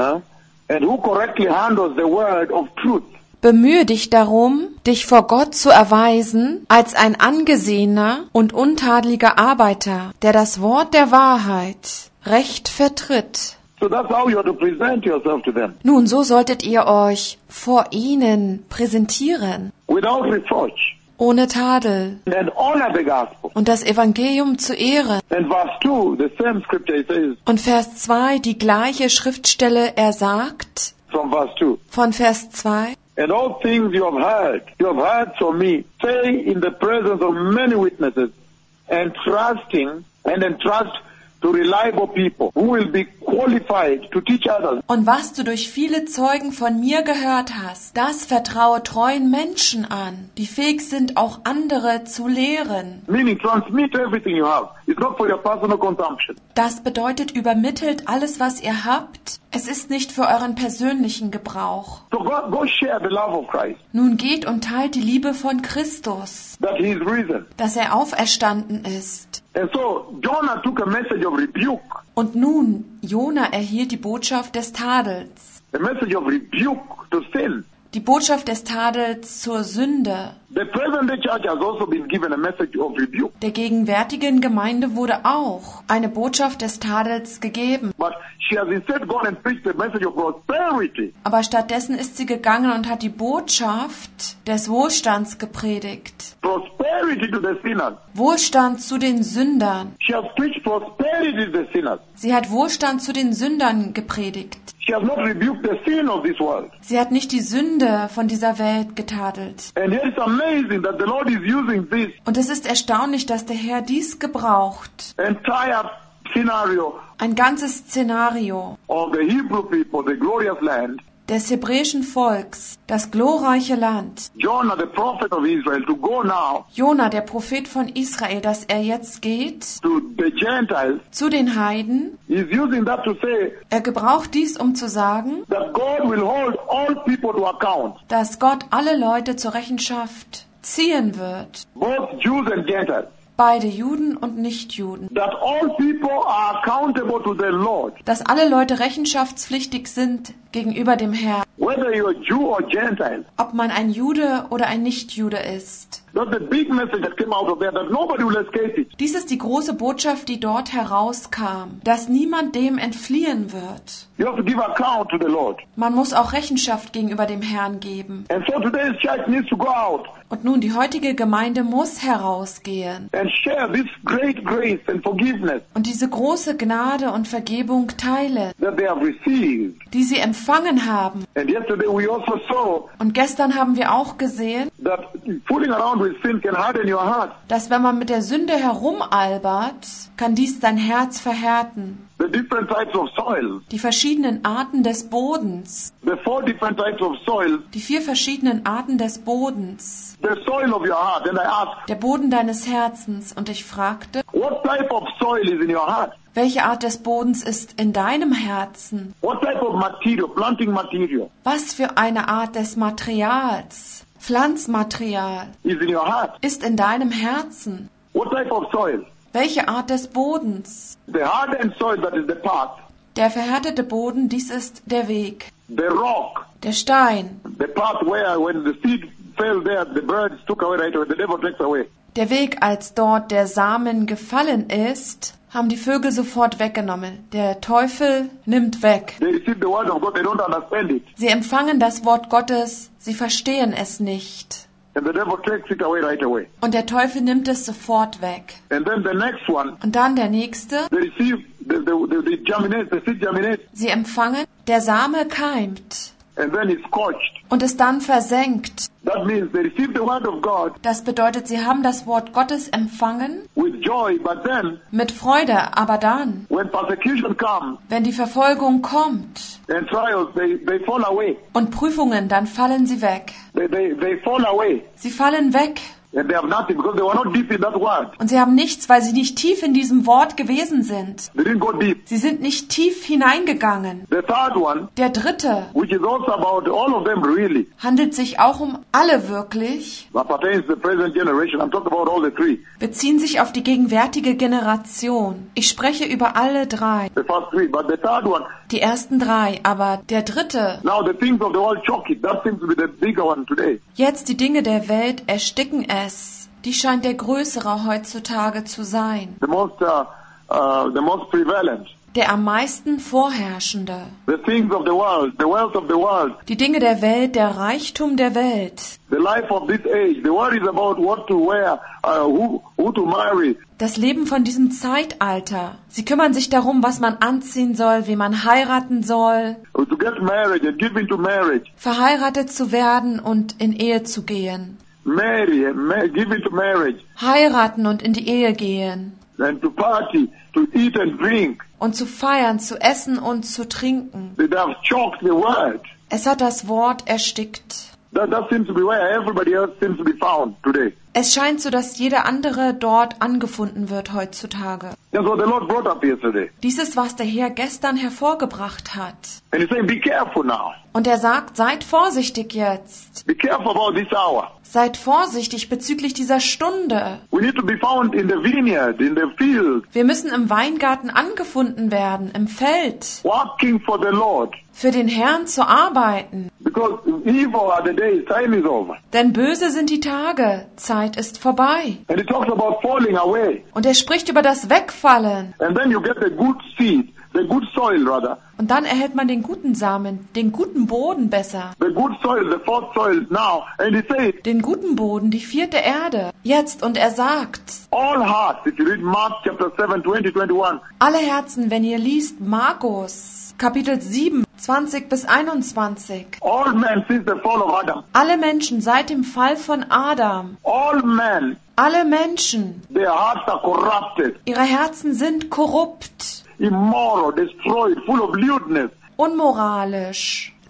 and who correctly handles the word of truth. bemühe dich darum, dich vor Gott zu erweisen als ein angesehener und untadeliger Arbeiter, der das Wort der Wahrheit recht vertritt. So that's how you are to present yourself to them, Nun, so solltet ihr euch vor ihnen präsentieren, without reproach, ohne Tadel, and honor the gospel. und das Evangelium zu ehren. And verse 2, the same scripture, it says, Und Vers 2, die gleiche Schriftstelle, er sagt, from verse 2, von Vers 2, and all things you have heard from me, say in the presence of many witnesses, entrust to reliable people who will be qualified to teach others. und was du durch viele Zeugen von mir gehört hast, das vertraue treuen Menschen an, die fähig sind, auch andere zu lehren. Meaning, transmit everything you have. It's not for your personal consumption. Das bedeutet, übermittelt alles, was ihr habt. Es ist nicht für euren persönlichen Gebrauch. So go share the love of Christ, Nun geht und teilt die Liebe von Christus, that he is risen. dass er auferstanden ist. And so Jonah took a message of rebuke, Und nun, Jona erhielt die Botschaft des Tadels. a message of rebuke to sin. Die Botschaft des Tadels zur Sünde. The present-day church has also been given a message of rebuke. Der gegenwärtigen Gemeinde wurde auch eine Botschaft des Tadels gegeben. But she has instead gone and preached the message of prosperity. Aber stattdessen ist sie gegangen und hat die Botschaft des Wohlstands gepredigt. Prosperity to the sinners. Wohlstand zu den Sündern. She has preached prosperity to the sinners. Sie hat Wohlstand zu den Sündern gepredigt. She has not rebuked the sin of this world. Sie hat nicht die Sünde von dieser Welt getadelt. And yet it's amazing that the Lord is using this Und es ist erstaunlich, dass der Herr dies gebraucht. entire scenario Ein ganzes Szenario of the Hebrew people, the glorious land, des hebräischen Volks, das glorreiche Land. Jonah, the prophet of Israel, to go now Jona, der Prophet von Israel, dass er jetzt geht to the Gentiles, zu den Heiden. he's using that to say Er gebraucht dies, um zu sagen, that God will hold all people to account, dass Gott alle Leute zur Rechenschaft ziehen wird. both Jews and Gentiles. Beide Juden und Nichtjuden. That all people are accountable to the Lord, Dass alle Leute rechenschaftspflichtig sind gegenüber dem Herrn. whether you're a Jew or Gentile. Ob man ein Jude oder ein Nichtjude ist. That's the big message that came out of there, that nobody will escape it. Dies ist die große Botschaft, die dort herauskam, dass niemand dem entfliehen wird. You have to give account to the Lord. Man muss auch Rechenschaft gegenüber dem Herrn geben. And so today's church needs to go out Und nun, die heutige Gemeinde muss herausgehen and share this great grace and forgiveness und diese große Gnade und Vergebung teilen, that they have received. die sie empfangen haben. And yesterday we also saw Und gestern haben wir auch gesehen, that fooling around with sin can harden your heart. dass wenn man mit der Sünde herumalbert, kann dies dein Herz verhärten. The different types of soil, Die verschiedenen Arten des Bodens, the 4 different types of soil, die 4 verschiedenen Arten des Bodens, the soil of your heart. And I asked, der Boden deines Herzens. Und ich fragte, what type of soil is in your heart? welche Art des Bodens ist in deinem Herzen? What type of material, planting material, Was für eine Art des Materials, Pflanzmaterial, is in your heart? ist in deinem Herzen? What type of soil? Welche Art des Bodens? The hardened soil, that is the path. Der verhärtete Boden, dies ist der Weg. The rock, Der Stein, the path where when the seed fell there, the birds took away right away, the devil takes away. der Weg, als dort der Samen gefallen ist, haben die Vögel sofort weggenommen. Der Teufel nimmt weg. They receive the word of God, they don't understand it. Sie empfangen das Wort Gottes, sie verstehen es nicht. And the devil takes it away right away. Und der Teufel nimmt es sofort weg. And then the next one, Und dann der nächste, they receive the germinate, the seed germinate, sie empfangen, der Same keimt and then it's scorched. und ist dann versenkt. That means they receive the word of God Das bedeutet, sie haben das Wort Gottes empfangen with joy, but then mit Freude, aber dann, when persecution comes wenn die Verfolgung kommt and trials, they fall away. und Prüfungen, dann fallen sie weg. They fall away. Sie fallen weg. And they have nothing because they were not deep in that word. Und sie haben nichts, weil sie nicht tief in diesem Wort gewesen sind. They didn't go deep. Sie sind nicht tief hineingegangen. The third one, Der dritte which is also about all of them really, handelt sich auch um alle wirklich, but pertains to the present generation. I'm talking about all the 3. beziehen sich auf die gegenwärtige Generation. Ich spreche über alle 3, The first 3. But the third one, die ersten 3, aber der dritte, now the things of the world choke it. That seems to be the bigger one today. jetzt die Dinge der Welt ersticken es. Die scheint der größere heutzutage zu sein, The most prevalent. der am meisten vorherrschende. The things of the world, the wealth of the world, Die Dinge der Welt, der Reichtum der Welt, the life of this age. The world is about what to wear, who to marry. das Leben von diesem Zeitalter. Sie kümmern sich darum, was man anziehen soll, wie man heiraten soll, To get married and give into marriage. verheiratet zu werden und in Ehe zu gehen. Marry and give into marriage. Heiraten und in die Ehe gehen. And to party, to eat and drink. Und zu feiern, zu essen und zu trinken. They have choked the word. Es hat das Wort erstickt. That seems to be where everybody else seems to be found today. Es scheint so, dass jeder andere dort angefunden wird heutzutage. That's what the Lord brought up yesterday. Dies ist, was der Herr gestern hervorgebracht hat. And He's saying, be careful now. Und er sagt, seid vorsichtig jetzt. Be careful about this hour. Seid vorsichtig bezüglich dieser Stunde. We need to be found in the vineyard, in the field, Wir müssen im Weingarten angefunden werden, im Feld, working for the Lord. für den Herrn zu arbeiten. Because evil are the days, time is over. Denn böse sind die Tage, Zeit ist vorbei. And He talks about falling away. Und er spricht über das Wegfallen. And then you get the good seed, the good soil rather. Und dann erhält man den guten Samen, den guten Boden besser. The good soil, the fourth soil now. And He says, Den guten Boden, die 4. Erde. Jetzt, und er sagt, all hearts, if you read Mark chapter 7, 20, 21, alle Herzen, wenn ihr liest Markus, Kapitel 7, 20 bis 21. all men since the fall of Adam, Alle Menschen seit dem Fall von Adam, all men, alle Menschen, their hearts are corrupted, ihre Herzen sind korrupt, immoral, destroyed, full of lewdness, unmoralisch,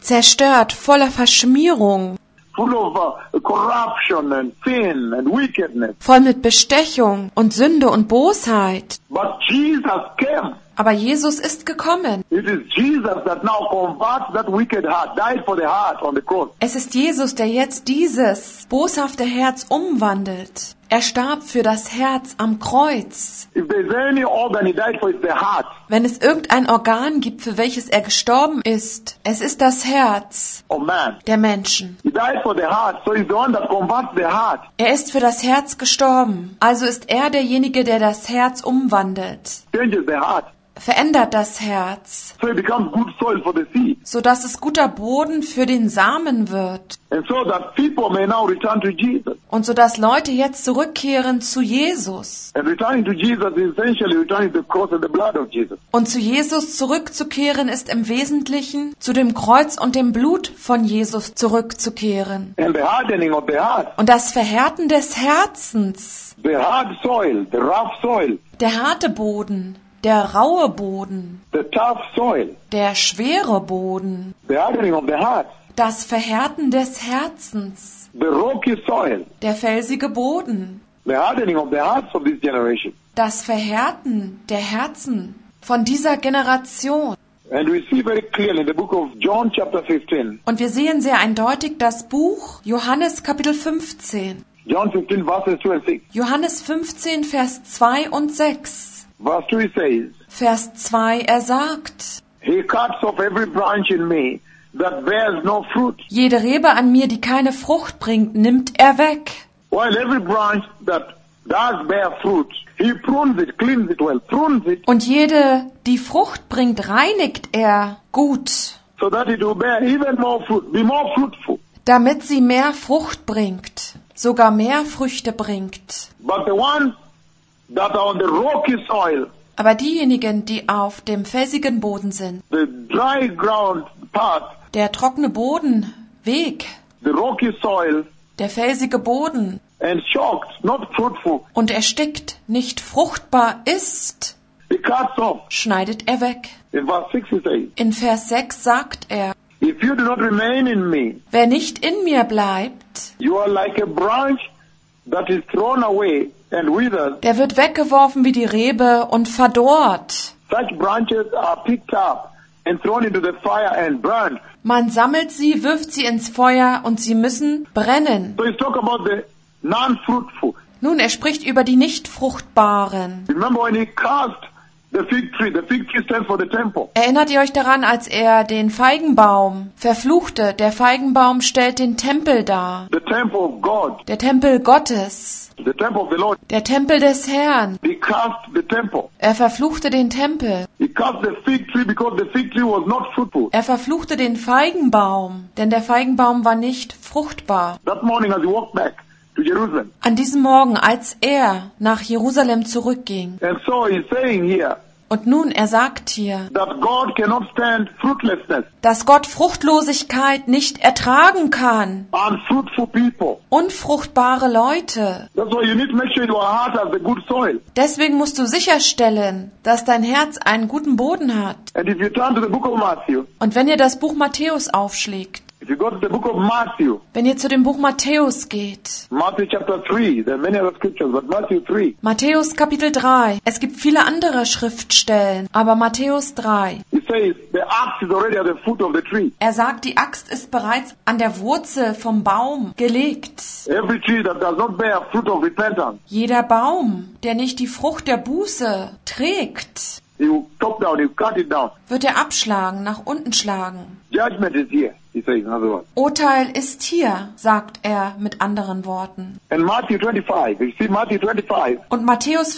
zerstört, voller Verschmierung, full of corruption and sin and wickedness. voll mit Bestechung und Sünde und Bosheit. But Jesus came. Aber Jesus ist gekommen. It is Jesus that now converts that wicked heart, died for the heart on the cross. Es ist Jesus, der jetzt dieses boshafte Herz umwandelt. Er starb für das Herz am Kreuz. If there's any organ he died for, it's the heart. Wenn es irgendein Organ gibt, für welches er gestorben ist, es ist das Herz Of man. der Menschen. He died for the heart, so he's the one that converts the heart. Er ist für das Herz gestorben. Also ist er derjenige, der das Herz umwandelt. Changes the heart. Verändert das Herz, So it becomes good soil for the seed. sodass es guter Boden für den Samen wird. And so that people may now return to Jesus. Und sodass Leute jetzt zurückkehren zu Jesus. And returning to Jesus is essentially returning to the cross and the blood of Jesus. Und zu Jesus zurückzukehren ist im Wesentlichen zu dem Kreuz und dem Blut von Jesus zurückzukehren. And the hardening of the heart, Und das Verhärten des Herzens, the hard soil, the rough soil, der harte Boden, der raue Boden, the tough soil, der schwere Boden, the hardening of the heart, das Verhärten des Herzens, the rocky soil, der felsige Boden, the hardening of the hearts of this generation. das Verhärten der Herzen von dieser Generation. And we see very clearly in the book of John chapter 15, Und wir sehen sehr eindeutig das Buch Johannes Kapitel 15. John 15 verses 2 and 6. Johannes 15, Vers 2 und 6. Verse 2 says, Vers 2, er sagt, He cuts off every branch in me that bears no fruit, jede Rebe an mir, die keine Frucht bringt, nimmt er weg. while every branch that does bear fruit, He prunes it, cleans it well, prunes it, Und jede, die Frucht bringt, reinigt er gut, so that it will bear even more fruit, be more fruitful. damit sie mehr Frucht bringt, sogar mehr Früchte bringt. But the ones that are on the rocky soil, Aber diejenigen, die auf dem felsigen Boden sind, the dry ground path, der trockene Boden, Weg, the rocky soil, der felsige Boden, and shocked, not fruitful, und erstickt, nicht fruchtbar ist, He cuts off. schneidet er weg. In verse 6 he says, In Vers 6 sagt er, If you do not remain in me, wer nicht in mir bleibt, you are like a branch that is thrown away and withers. der wird weggeworfen wie die Rebe und verdorrt. Such branches are picked up and thrown into the fire and burned. Man sammelt sie, wirft sie ins Feuer und sie müssen brennen. So he's talking about the non-fruitful. Nun, er spricht über die Nicht-Fruchtbaren. Remember when he cast the fig tree stands for the temple. Erinnert ihr euch daran, als er den Feigenbaum verfluchte? Der Feigenbaum stellt den Tempel dar. The temple of God, Der Tempel Gottes. the temple of the Lord. Der Tempel des Herrn. He cast the temple. Er verfluchte den Tempel. He cast the fig tree because the fig tree was not fruitful. Er verfluchte den Feigenbaum, denn der Feigenbaum war nicht fruchtbar. That morning as he walked back to Jerusalem. An diesem Morgen, als er nach Jerusalem zurückging. And so he's saying here Und nun, er sagt hier, that God cannot stand fruitlessness, dass Gott Fruchtlosigkeit nicht ertragen kann. unfruitful people. Unfruchtbare Leute. That's why you need to make sure your heart has a good soil. Deswegen musst du sicherstellen, dass dein Herz einen guten Boden hat. And if you turn to the book of Matthew, Und wenn ihr das Buch Matthäus aufschlägt, if you go to the book of Matthew, wenn ihr zu dem Buch Matthäus geht, Matthew chapter 3, there are many other scriptures, but Matthew 3, Matthäus Kapitel 3, es gibt viele andere Schriftstellen, aber Matthäus 3, it says the axe is already at the foot of the tree. er sagt, die Axt ist bereits an der Wurzel vom Baum gelegt. Every tree that does not bear fruit of repentance, Jeder Baum, der nicht die Frucht der Buße trägt, he will chop down, he will cut it down. wird er abschlagen, nach unten schlagen. Judgment is here, he says in other words. Urteil ist hier, sagt er mit anderen Worten. And Matthew 25, you see Matthew 25, Und Matthäus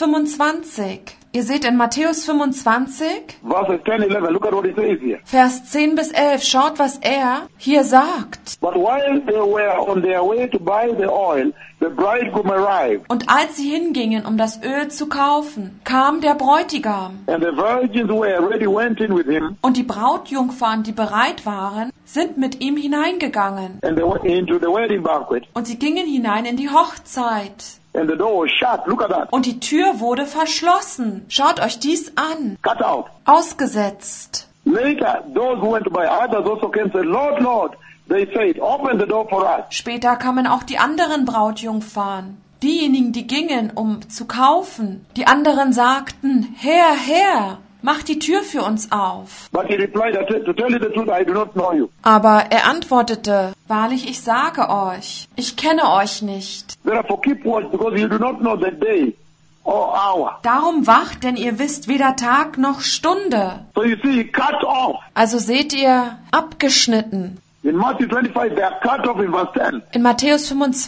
25, ihr seht in Matthäus 25, verses 10, 11, look at what he says here. Vers 10 bis 11, schaut, was er hier sagt. But while they were on their way to buy the oil, the bridegroom arrived, Und als sie hingingen, um das Öl zu kaufen, kam der Bräutigam. and the virgins who were ready went in with him, Und die Brautjungfern, die bereit waren, sind mit ihm hineingegangen. and they went into the wedding banquet, Und sie gingen hinein in die Hochzeit. and the door was shut. Look at that. Und die Tür wurde verschlossen. Schaut euch dies an. Cut out. Ausgesetzt. Later, those who went to buy, others also came and said, Lord, Lord. They said, open the door for us. Später kamen auch die anderen Brautjungfern. Diejenigen, die gingen, um zu kaufen. Die anderen sagten, Herr, Herr, mach die Tür für uns auf. But he replied, to tell you the truth, I do not know you. Aber er antwortete, wahrlich, ich sage euch, ich kenne euch nicht. Therefore keep watch, because you do not know the day or hour. Darum wacht, denn ihr wisst weder Tag noch Stunde. So you see, he cut off. Also seht ihr, abgeschnitten. In Matthew 25, they are cut off in verse 10. In Matthäus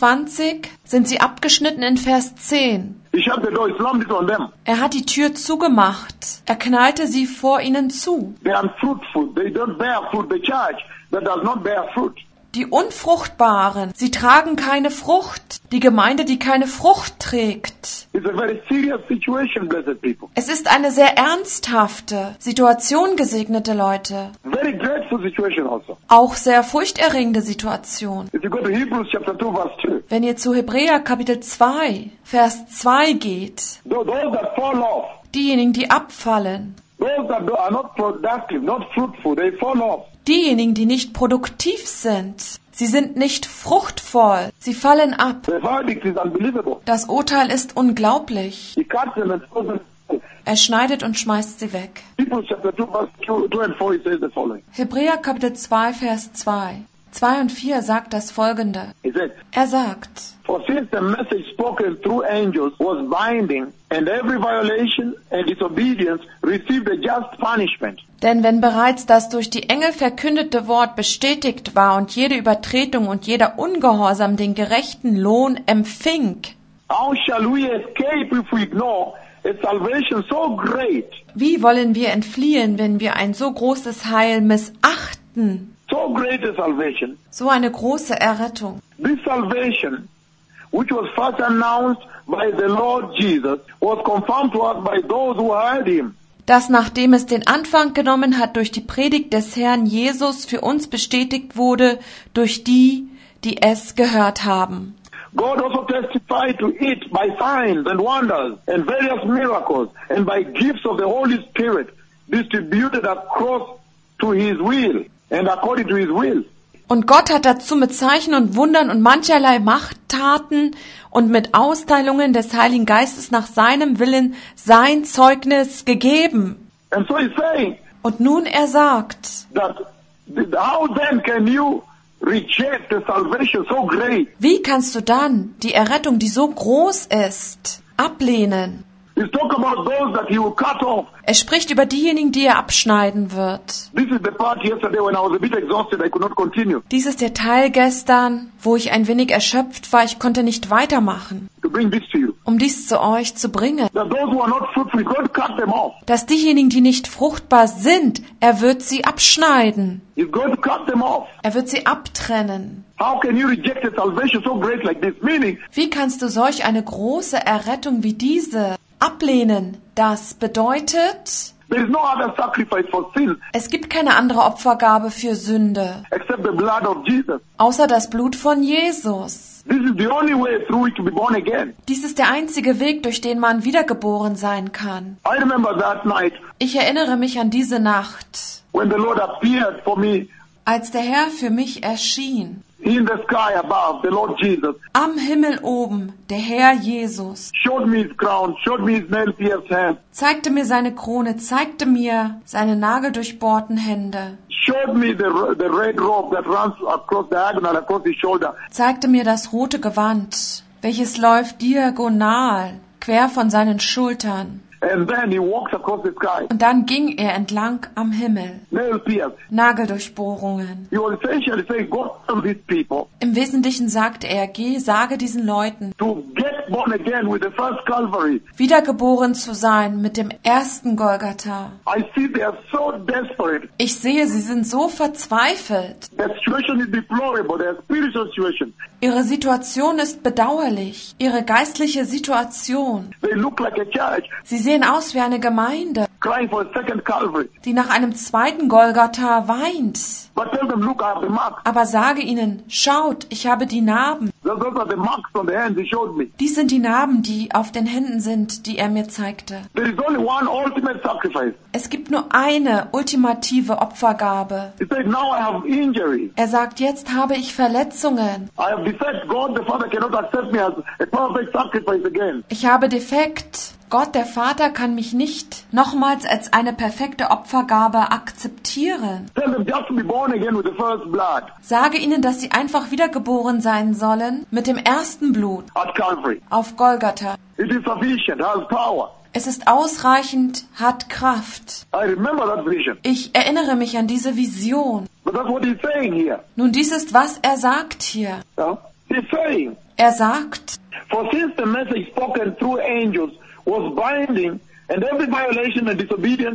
25 sind sie abgeschnitten in Vers 10. He shut the door, he slammed it on them. Er hat die Tür zugemacht. Er knallte sie vor ihnen zu. They are unfruitful. They don't bear fruit. The church that does not bear fruit. Die Unfruchtbaren, sie tragen keine Frucht. Die Gemeinde, die keine Frucht trägt. It's a very serious situation, blessed people. Es ist eine sehr ernsthafte Situation, gesegnete Leute. Very dreadful situation also. Auch sehr furchterregende Situation. If you go to Hebrews chapter 2, verse 2. Wenn ihr zu Hebräer Kapitel 2, Vers 2 geht, Those that fall off, diejenigen, die abfallen, those that are not productive, not fruitful, they fall off. diejenigen, die nicht produktiv sind, sie sind nicht fruchtvoll, sie fallen ab. The verdict is unbelievable. Das Urteil ist unglaublich. He cuts them and throws them away. Er schneidet und schmeißt sie weg. Hebrews chapter 2, verse 2 and 4, he says the following. Hebräer Kapitel 2, Vers 2. 2 und 4 sagt das Folgende. He said, Er sagt, for since the message spoken through angels was binding, and every violation and disobedience received a just punishment, denn wenn bereits das durch die Engel verkündete Wort bestätigt war und jede Übertretung und jeder Ungehorsam den gerechten Lohn empfing, how shall we escape if we ignore a salvation so great, wie wollen wir entfliehen, wenn wir ein so großes Heil missachten? so great a salvation? So eine große Errettung. This salvation, which was first announced by the Lord Jesus, was confirmed to us by those who heard him. Das, nachdem es den Anfang genommen hat, durch die Predigt des Herrn Jesus für uns bestätigt wurde, durch die, die es gehört haben. God also testified to it by signs and wonders and various miracles and by gifts of the Holy Spirit distributed across to his will and according to his will. Und Gott hat dazu mit Zeichen und Wundern und mancherlei Machttaten und mit Austeilungen des Heiligen Geistes nach seinem Willen sein Zeugnis gegeben. And so he's saying Und nun er sagt, that how then can you reject a salvation so great? wie kannst du dann die Errettung, die so groß ist, ablehnen? He's talking about those that he will cut off. Er spricht über diejenigen, die er abschneiden wird. This is the part yesterday when I was a bit exhausted, I could not continue. Dies ist der Teil gestern, wo ich ein wenig erschöpft war, ich konnte nicht weitermachen, To bring this to you. um dies zu euch zu bringen. That those who are not fruitful, he's going to cut them off. Dass diejenigen, die nicht fruchtbar sind, er wird sie abschneiden. He's going to cut them off. Er wird sie abtrennen. How can you reject a salvation so great like this? Meaning, Wie kannst du solch eine große Errettung wie diese ablehnen? Das bedeutet, there is no other sacrifice for sin es gibt keine andere Opfergabe für Sünde, except the blood of Jesus. außer das Blut von Jesus. This is the only way through which to be born again. Dies ist der einzige Weg, durch den man wiedergeboren sein kann. I remember that night Ich erinnere mich an diese Nacht, when the Lord appeared for me als der Herr für mich erschien. in the sky above, the Lord Jesus Am Himmel oben, der Herr Jesus, showed me his crown, showed me his nail-pierced hand, zeigte mir seine Krone, zeigte mir seine nageldurchbohrten Hände, showed me the red robe that runs across diagonal across his shoulder, zeigte mir das rote Gewand, welches läuft diagonal, quer von seinen Schultern. and then he walks across the sky, Und dann ging er entlang am Himmel. nail-pierced. Nageldurchbohrungen. He was essentially saying, go to these people Im Wesentlichen sagte er, geh, sage diesen Leuten, to get born again with the first Calvary. wiedergeboren zu sein mit dem ersten Golgatha. I see they are so desperate. Ich sehe, sie sind so verzweifelt. The situation is deplorable, their spiritual situation. Ihre Situation ist bedauerlich. Ihre geistliche Situation. They look like a church. Sie sehen aus wie eine Gemeinde. crying for a second Calvary. die nach einem zweiten Golgatha weint. But tell them, look, I have the marks. Aber sage ihnen, schaut, ich habe die Narben. Those are the marks on the hands he showed me. Dies sind die Narben, die auf den Händen sind, die er mir zeigte. There is only one ultimate sacrifice. Es gibt nur eine ultimative Opfergabe. He said, now I have injuries. Er sagt, jetzt habe ich Verletzungen. I have defect. God the Father cannot accept me as a perfect sacrifice again. Ich habe Defekt. Gott, der Vater, kann mich nicht nochmals als eine perfekte Opfergabe akzeptieren. Tell them just to be born again with the first blood Sage ihnen, dass sie einfach wiedergeboren sein sollen mit dem ersten Blut at Calvary. auf Golgatha. It is sufficient, has power. Es ist ausreichend, hat Kraft. I remember that vision. Ich erinnere mich an diese Vision. But that's what he's saying here. Nun, dies ist, was er sagt hier. Yeah? He's saying, Er sagt, for since the message spoken through angels was binding, and every violation and disobedience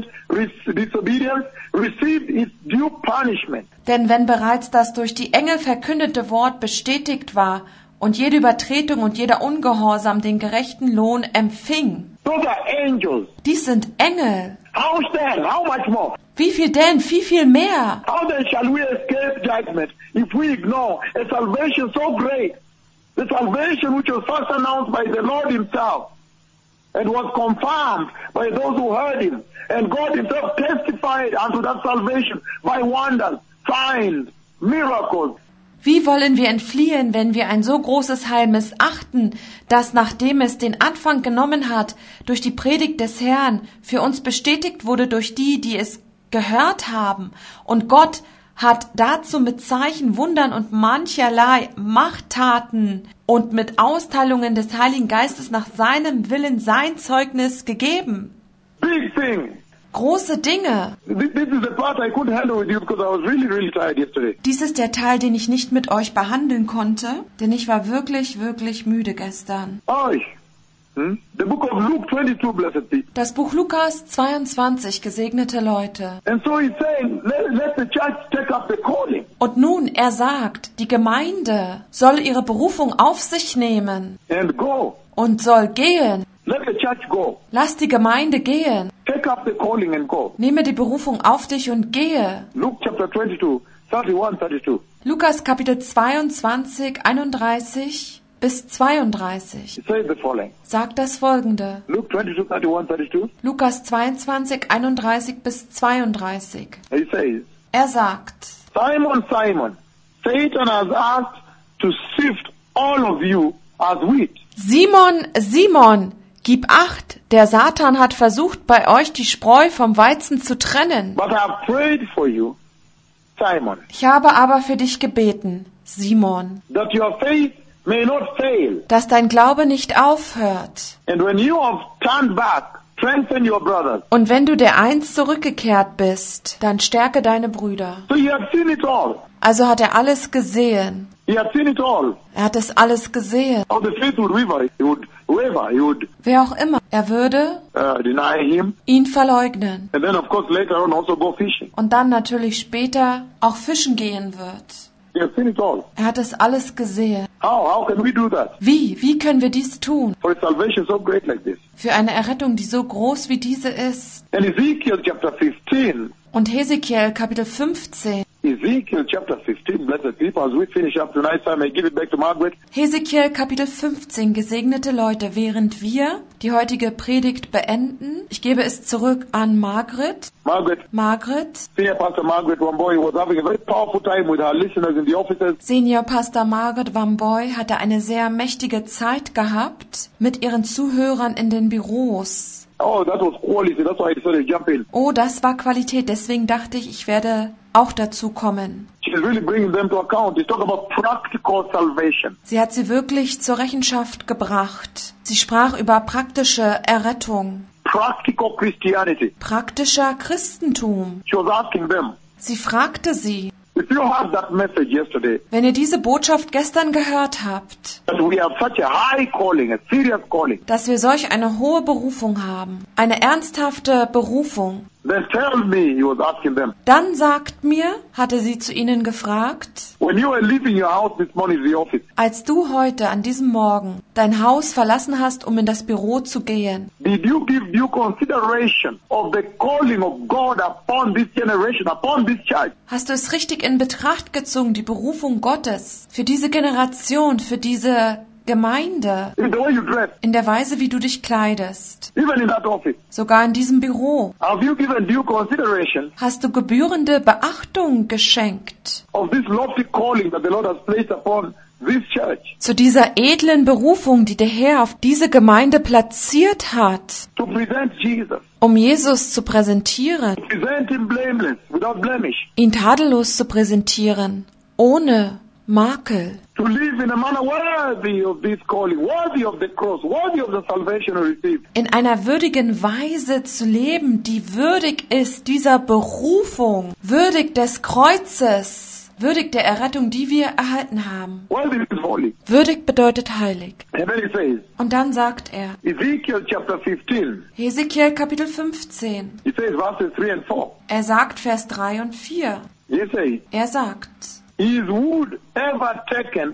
received its due punishment. denn wenn bereits das durch die Engel verkündete Wort bestätigt war und jede Übertretung und jeder Ungehorsam den gerechten Lohn empfing. Those are angels. Dies sind Engel. How then? How much more? Wie viel denn? Viel mehr. How then shall we escape judgment if we ignore a salvation so great? The salvation which was first announced by the Lord himself and was confirmed by those who heard him. And God himself testified unto that salvation by wonders, signs, miracles. Wie wollen wir entfliehen, wenn wir ein so großes Heil missachten, das, nachdem es den Anfang genommen hat, durch die Predigt des Herrn für uns bestätigt wurde durch die, die es gehört haben? Und Gott hat dazu mit Zeichen, Wundern und mancherlei Machttaten und mit Austeilungen des Heiligen Geistes nach seinem Willen sein Zeugnis gegeben. Big thing. Große Dinge. This is the part I couldn't handle with you because I was really, really tired yesterday. Dies ist der Teil, den ich nicht mit euch behandeln konnte, denn ich war wirklich, wirklich müde gestern. Euch. The book of Luke 22, blessed people. Das Buch Lukas 22, gesegnete Leute. And so he's saying, let the church take up the calling. Und nun, er sagt, die Gemeinde soll ihre Berufung auf sich nehmen And go. und soll gehen. Let the church go. Lass die Gemeinde gehen. Take up the calling and go. Nehme die Berufung auf dich und gehe. Luke chapter 22, 31, 32. Lukas Kapitel 22, 31 bis 32. It says the following. Sagt das Folgende. Luke 22, 31, 32. Lukas 22, 31 bis 32. He says, Er sagt, Simon, Simon, Satan has asked to sift all of you as wheat. Simon, Simon, gib acht, der Satan hat versucht, bei euch die Spreu vom Weizen zu trennen. But I have prayed for you, Simon, Ich habe aber für dich gebeten, Simon, that your faith may not fail. dass dein Glaube nicht aufhört. And when you have turned back, strengthen your brothers. Und wenn du dereinst zurückgekehrt bist, dann stärke deine Brüder. So he had seen it all. Also hat er alles gesehen. He had seen it all. Er hat es alles gesehen. How the faith would waver. He would Wer auch immer, er würde deny him. ihn verleugnen. And then of course later on also go fishing. Und dann natürlich später auch fischen gehen wird. He had seen it all. Er hat es alles gesehen. How can we do that? Wie können wir dies tun? For a salvation so great like this. Für eine Errettung, die so groß wie diese ist. And Ezekiel chapter 15. Und Hesekiel Kapitel 15. Ezekiel chapter 15, blessed people, as we finish up tonight's time, I give it back to Margaret. Hesekiel Kapitel 15, gesegnete Leute, während wir die heutige Predigt beenden, ich gebe es zurück an Margaret. Margaret, Senior Pastor Margaret Wamboy was having a very powerful time with her listeners in the offices. Senior Pastor Margaret Wamboy hatte eine sehr mächtige Zeit gehabt mit ihren Zuhörern in den Büros. Oh, that was quality. That's why I decided to jump in. Oh, das war Qualität, deswegen dachte ich, ich werde auch dazu kommen. She's really bringing them to account. It's talk about practical salvation. Sie hat sie wirklich zur Rechenschaft gebracht. Sie sprach über praktische Errettung. Practical Christianity. Praktischer Christentum. She was asking them, Sie fragte sie, if you heard that message yesterday, wenn ihr diese Botschaft gestern gehört habt, that we have such a high calling, a serious calling, dass wir solch eine hohe Berufung haben, eine ernsthafte Berufung, Then tell me, he was asking them, Dann sagt mir, hatte sie zu ihnen gefragt, when you were leaving your house this morning to the office, als du heute an diesem Morgen dein Haus verlassen hast, um in das Büro zu gehen, did you give due consideration of the calling of God upon this generation, upon this church? hast du es richtig in Betracht gezogen, die Berufung Gottes für diese Generation, für diese Gemeinde, In the way you dress, in der Weise, wie du dich kleidest, even in that office? sogar in diesem Büro? Have you given due consideration Hast du gebührende Beachtung geschenkt of this lofty calling that the Lord has placed upon this church zu dieser edlen Berufung, die der Herr auf diese Gemeinde platziert hat, to present Jesus, um Jesus zu präsentieren, present him blameless, without blemish, ihn tadellos zu präsentieren, ohne Makel, to live in a manner worthy of this calling, worthy of the cross, worthy of the salvation we receive? in einer würdigen Weise zu leben, die würdig ist dieser Berufung, würdig des Kreuzes, würdig der Errettung, die wir erhalten haben. Worthy is holy. Würdig bedeutet heilig. And then he says, Und dann sagt er, Ezekiel chapter 15, Hesekiel Kapitel 15, he says verses 3 and 4. er sagt Vers 3 und 4, He says, er sagt, is wood ever taken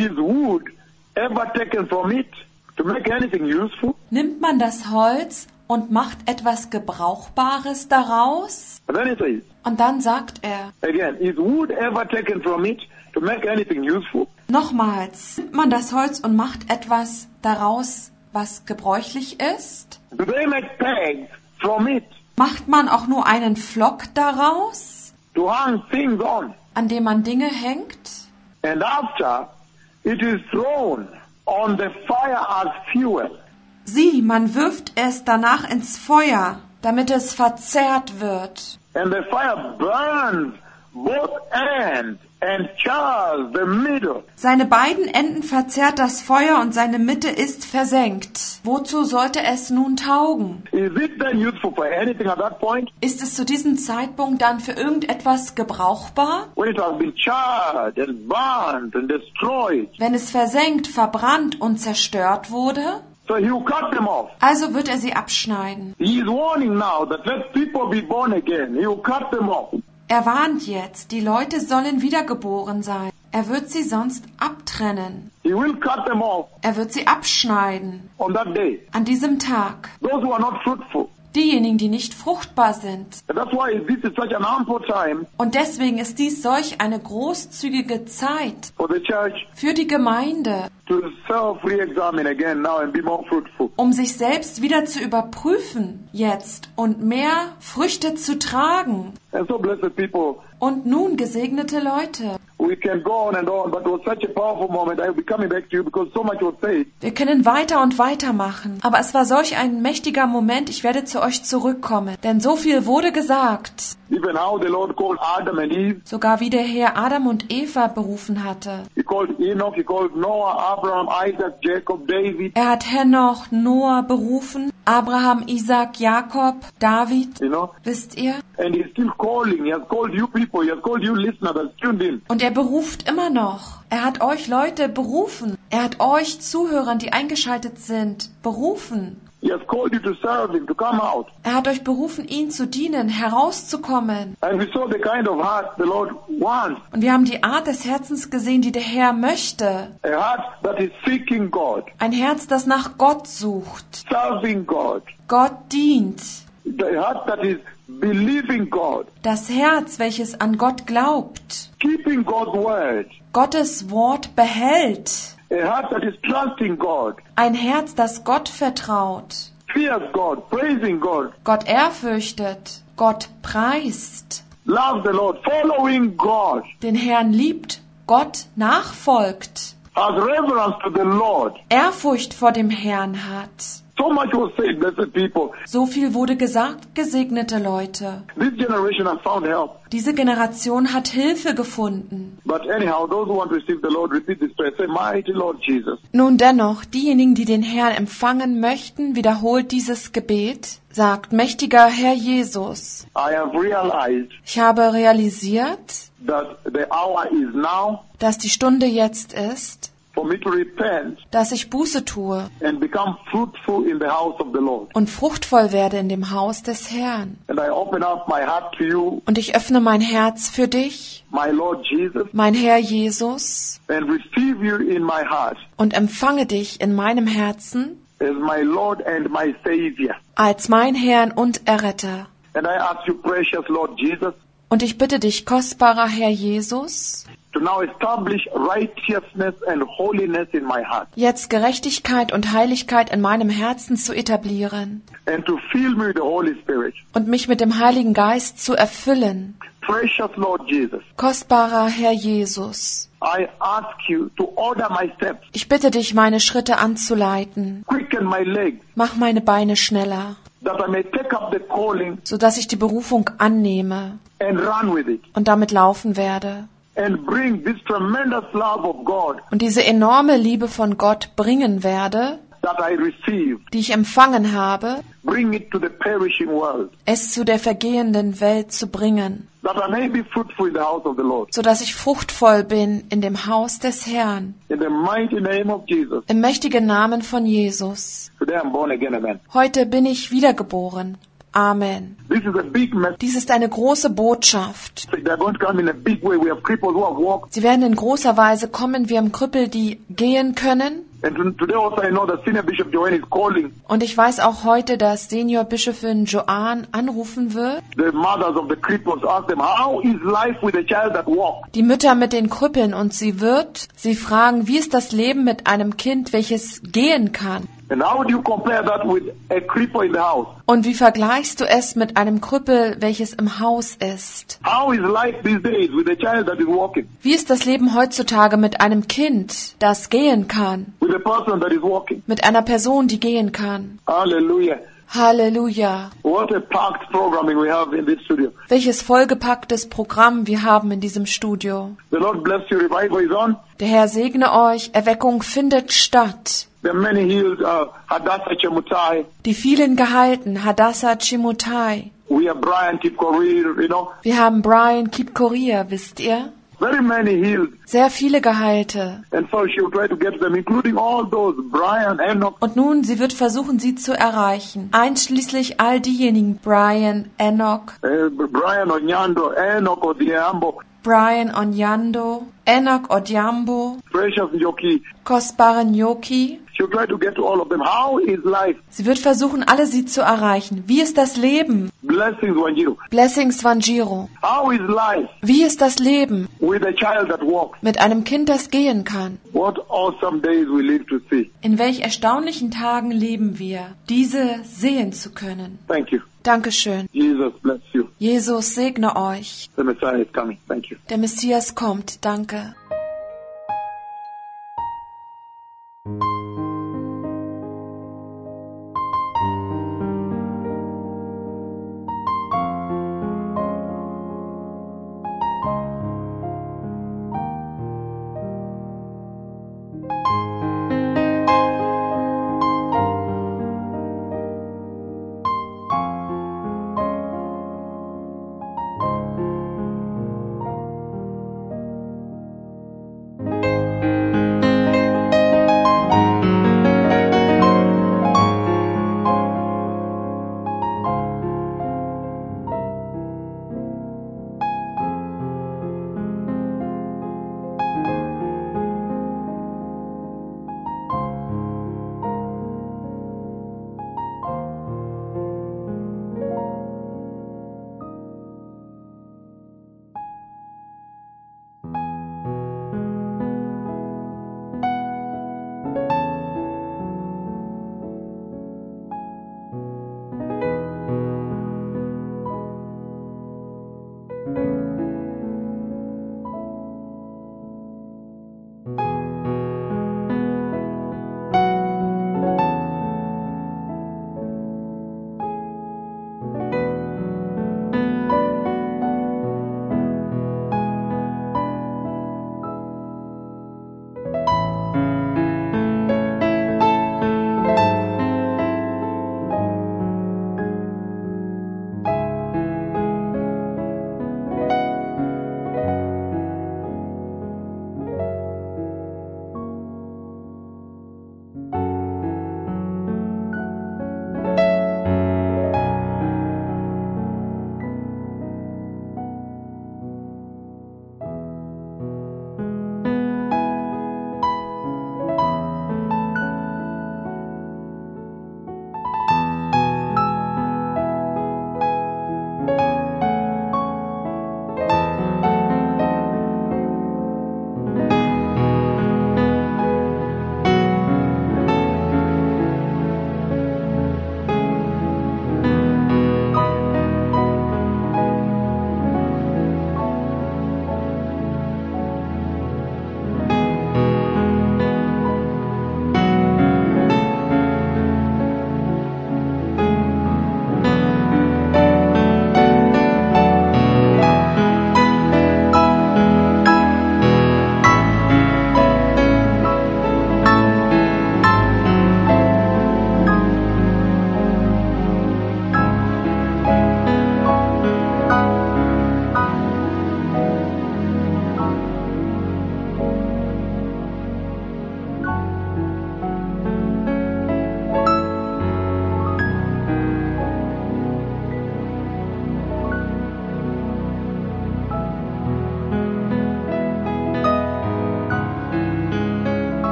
from it to make anything useful? nimmt man das Holz und macht etwas Gebrauchbares daraus? And then he says, Und dann sagt er, again, is wood ever taken from it to make anything useful? nochmals, nimmt man das Holz und macht etwas daraus, was gebräuchlich ist? Do they make pegs from it Macht man auch nur einen Flock daraus, to hang things on? an dem man Dinge hängt? And after, it is thrown on the fire as fuel. Sieh, man wirft es danach ins Feuer, damit es verzehrt wird. And the fire burns both ends and chars the middle. Seine beiden Enden verzehrt das Feuer und seine Mitte ist versenkt. Wozu sollte es nun taugen? Is it then useful for anything at that point? Ist es zu diesem Zeitpunkt dann für irgendetwas gebrauchbar? When it has been charred and burned and destroyed. Wenn es versenkt, verbrannt und zerstört wurde? So he will cut them off. Also wird er sie abschneiden. He is warning now that let people be born again. He will cut them off. Er warnt jetzt, die Leute sollen wiedergeboren sein. Er wird sie sonst abtrennen. He will cut them off Er wird sie abschneiden. on that day. An diesem Tag. Those who are not fruitful. Diejenigen, die nicht fruchtbar sind. And that's why this is such an ample time Und deswegen ist dies solch eine großzügige Zeit for the church für die Gemeinde, to self-re-examine again now and be more fruitful. um sich selbst wieder zu überprüfen jetzt und mehr Früchte zu tragen. And so, blessed people, Und nun, gesegnete Leute, we can go on, but it was such a powerful moment. I will be coming back to you because so much was said. wir können weiter und weiter machen. Aber es war solch ein mächtiger Moment, ich werde zu euch zurückkommen. Denn so viel wurde gesagt. Even how the Lord called Adam and Eve. Sogar wie der Herr Adam und Eva berufen hatte. He called Enoch, he called Noah, Abraham, Isaac, Jacob, David. Er hat Henoch, Noah berufen, Abraham, Isaac, Jakob, David. You know? Wisst ihr? And he's still calling. He has called you people. He has called you listeners that's tuned in. Und er beruft immer noch. Er hat euch Leute berufen. Er hat euch Zuhörern, die eingeschaltet sind, berufen. He has called you to serve him, to come out. Er hat euch berufen, ihm zu dienen, herauszukommen. And we saw the kind of heart the Lord wants. Und wir haben die Art des Herzens gesehen, die der Herr möchte. A heart that is seeking God, Ein Herz, das nach Gott sucht, serving God. Gott dient. The heart that is believing God, Das Herz, welches an Gott glaubt, keeping God's word. Gottes Wort behält. A heart that is trusting God, Ein Herz, das Gott vertraut, fears God, praising God, Gott ehrfürchtet, Gott preist, loves the Lord, following God, den Herrn liebt, Gott nachfolgt, has reverence to the Lord. Ehrfurcht vor dem Herrn hat. So much was said, blessed people. So viel wurde gesagt, gesegnete Leute. This generation has found help. Diese Generation hat Hilfe gefunden. But anyhow, those who want to receive the Lord, repeat this prayer. Say, Mighty Lord Jesus, Nun dennoch, diejenigen, die den Herrn empfangen möchten, wiederholt dieses Gebet. Sagt, mächtiger Herr Jesus, I have realized ich habe realisiert, that the hour is now dass die Stunde jetzt ist, for me to repent dass ich Buße tue and become fruitful in the house of the Lord. und fruchtvoll werde in dem Haus des Herrn. And I open up my heart to you, Und ich öffne mein Herz für dich, my Lord Jesus, mein Herr Jesus, and receive you in my heart und empfange dich in meinem Herzen as my Lord and my Savior. als mein Herrn und Erretter. And I ask you, precious Lord Jesus, Und ich bitte dich, kostbarer Herr Jesus, to now establish righteousness and holiness in my heart, jetzt Gerechtigkeit und Heiligkeit in meinem Herzen zu etablieren and to fill me with the Holy Spirit. und mich mit dem Heiligen Geist zu erfüllen. Precious Lord Jesus, Kostbarer Herr Jesus, I ask you to order my steps, ich bitte dich, meine Schritte anzuleiten. quicken my legs, Mach meine Beine schneller, that I may take up the calling sodass ich die Berufung annehme and run with it, und damit laufen werde and bring this tremendous love of God und diese enorme Liebe von Gott bringen werde, that I received, die ich empfangen habe, bring it to the perishing world, es zu der vergehenden Welt zu bringen, that I may be fruitful in the house of the Lord. sodass ich fruchtvoll bin in dem Haus des Herrn. In the mighty name of Jesus, Im mächtigen Namen von Jesus. today I'm born again, amen. Heute bin ich wiedergeboren. Amen. This is a big message. Dies ist eine große Botschaft. They're going to come in a big way. We have cripples who have walked. Sie werden in großer Weise kommen. Wir haben Krüppel, die gehen können. And today also I know that Senior Bishop Joanne is calling Und ich weiß auch heute, dass Seniorbischöfin Joanne anrufen wird. the mothers of the cripples, ask them, how is life with a child that walks? Die Mütter mit den Krüppeln. Und sie fragen, wie ist das Leben mit einem Kind, welches gehen kann? And how do you compare that with a cripple in the house? Und wie vergleichst du es mit einem Krüppel, welches im Haus ist? How is life these days with a child that is walking? Wie ist das Leben heutzutage mit einem Kind, das gehen kann? With a person that is walking? Mit einer Person, die gehen kann? Hallelujah. Halleluja! What a packed programming we have in this studio. Welches vollgepacktes Programm wir haben in diesem Studio. The Lord bless you. Revival is on. Der Herr segne euch, Erweckung findet statt. There are many healed. Hadassah Chemutai. Die vielen gehalten, Hadassah Chimutai. We have Brian Kipkorir, you know. Wir haben Brian Kipkorir, wisst ihr? Very many healed. Sehr viele Geheilte. And so she'll try to get them, including all those, Brian, Enoch. Und nun, sie wird versuchen, sie zu erreichen. Einschließlich all diejenigen, Brian, Enoch, Brian Onyando, Enoch Odiambo, Brian Onyando, Enoch Odiambo, Precious Njoki. kostbaren Yoki. She'll try to get to all of them. How is life? Sie wird versuchen, alle sie zu erreichen. Wie ist das Leben? Blessings, Wanjiro. Blessings Wanjiro. How is life Wie ist das Leben with a child that walks? mit einem Kind, das gehen kann? What awesome days we live to see. In welch erstaunlichen Tagen leben wir, diese sehen zu können. Thank you. Dankeschön. Jesus bless you. Jesus segne euch. The Messiah is coming. Thank you. Der Messias kommt. Danke.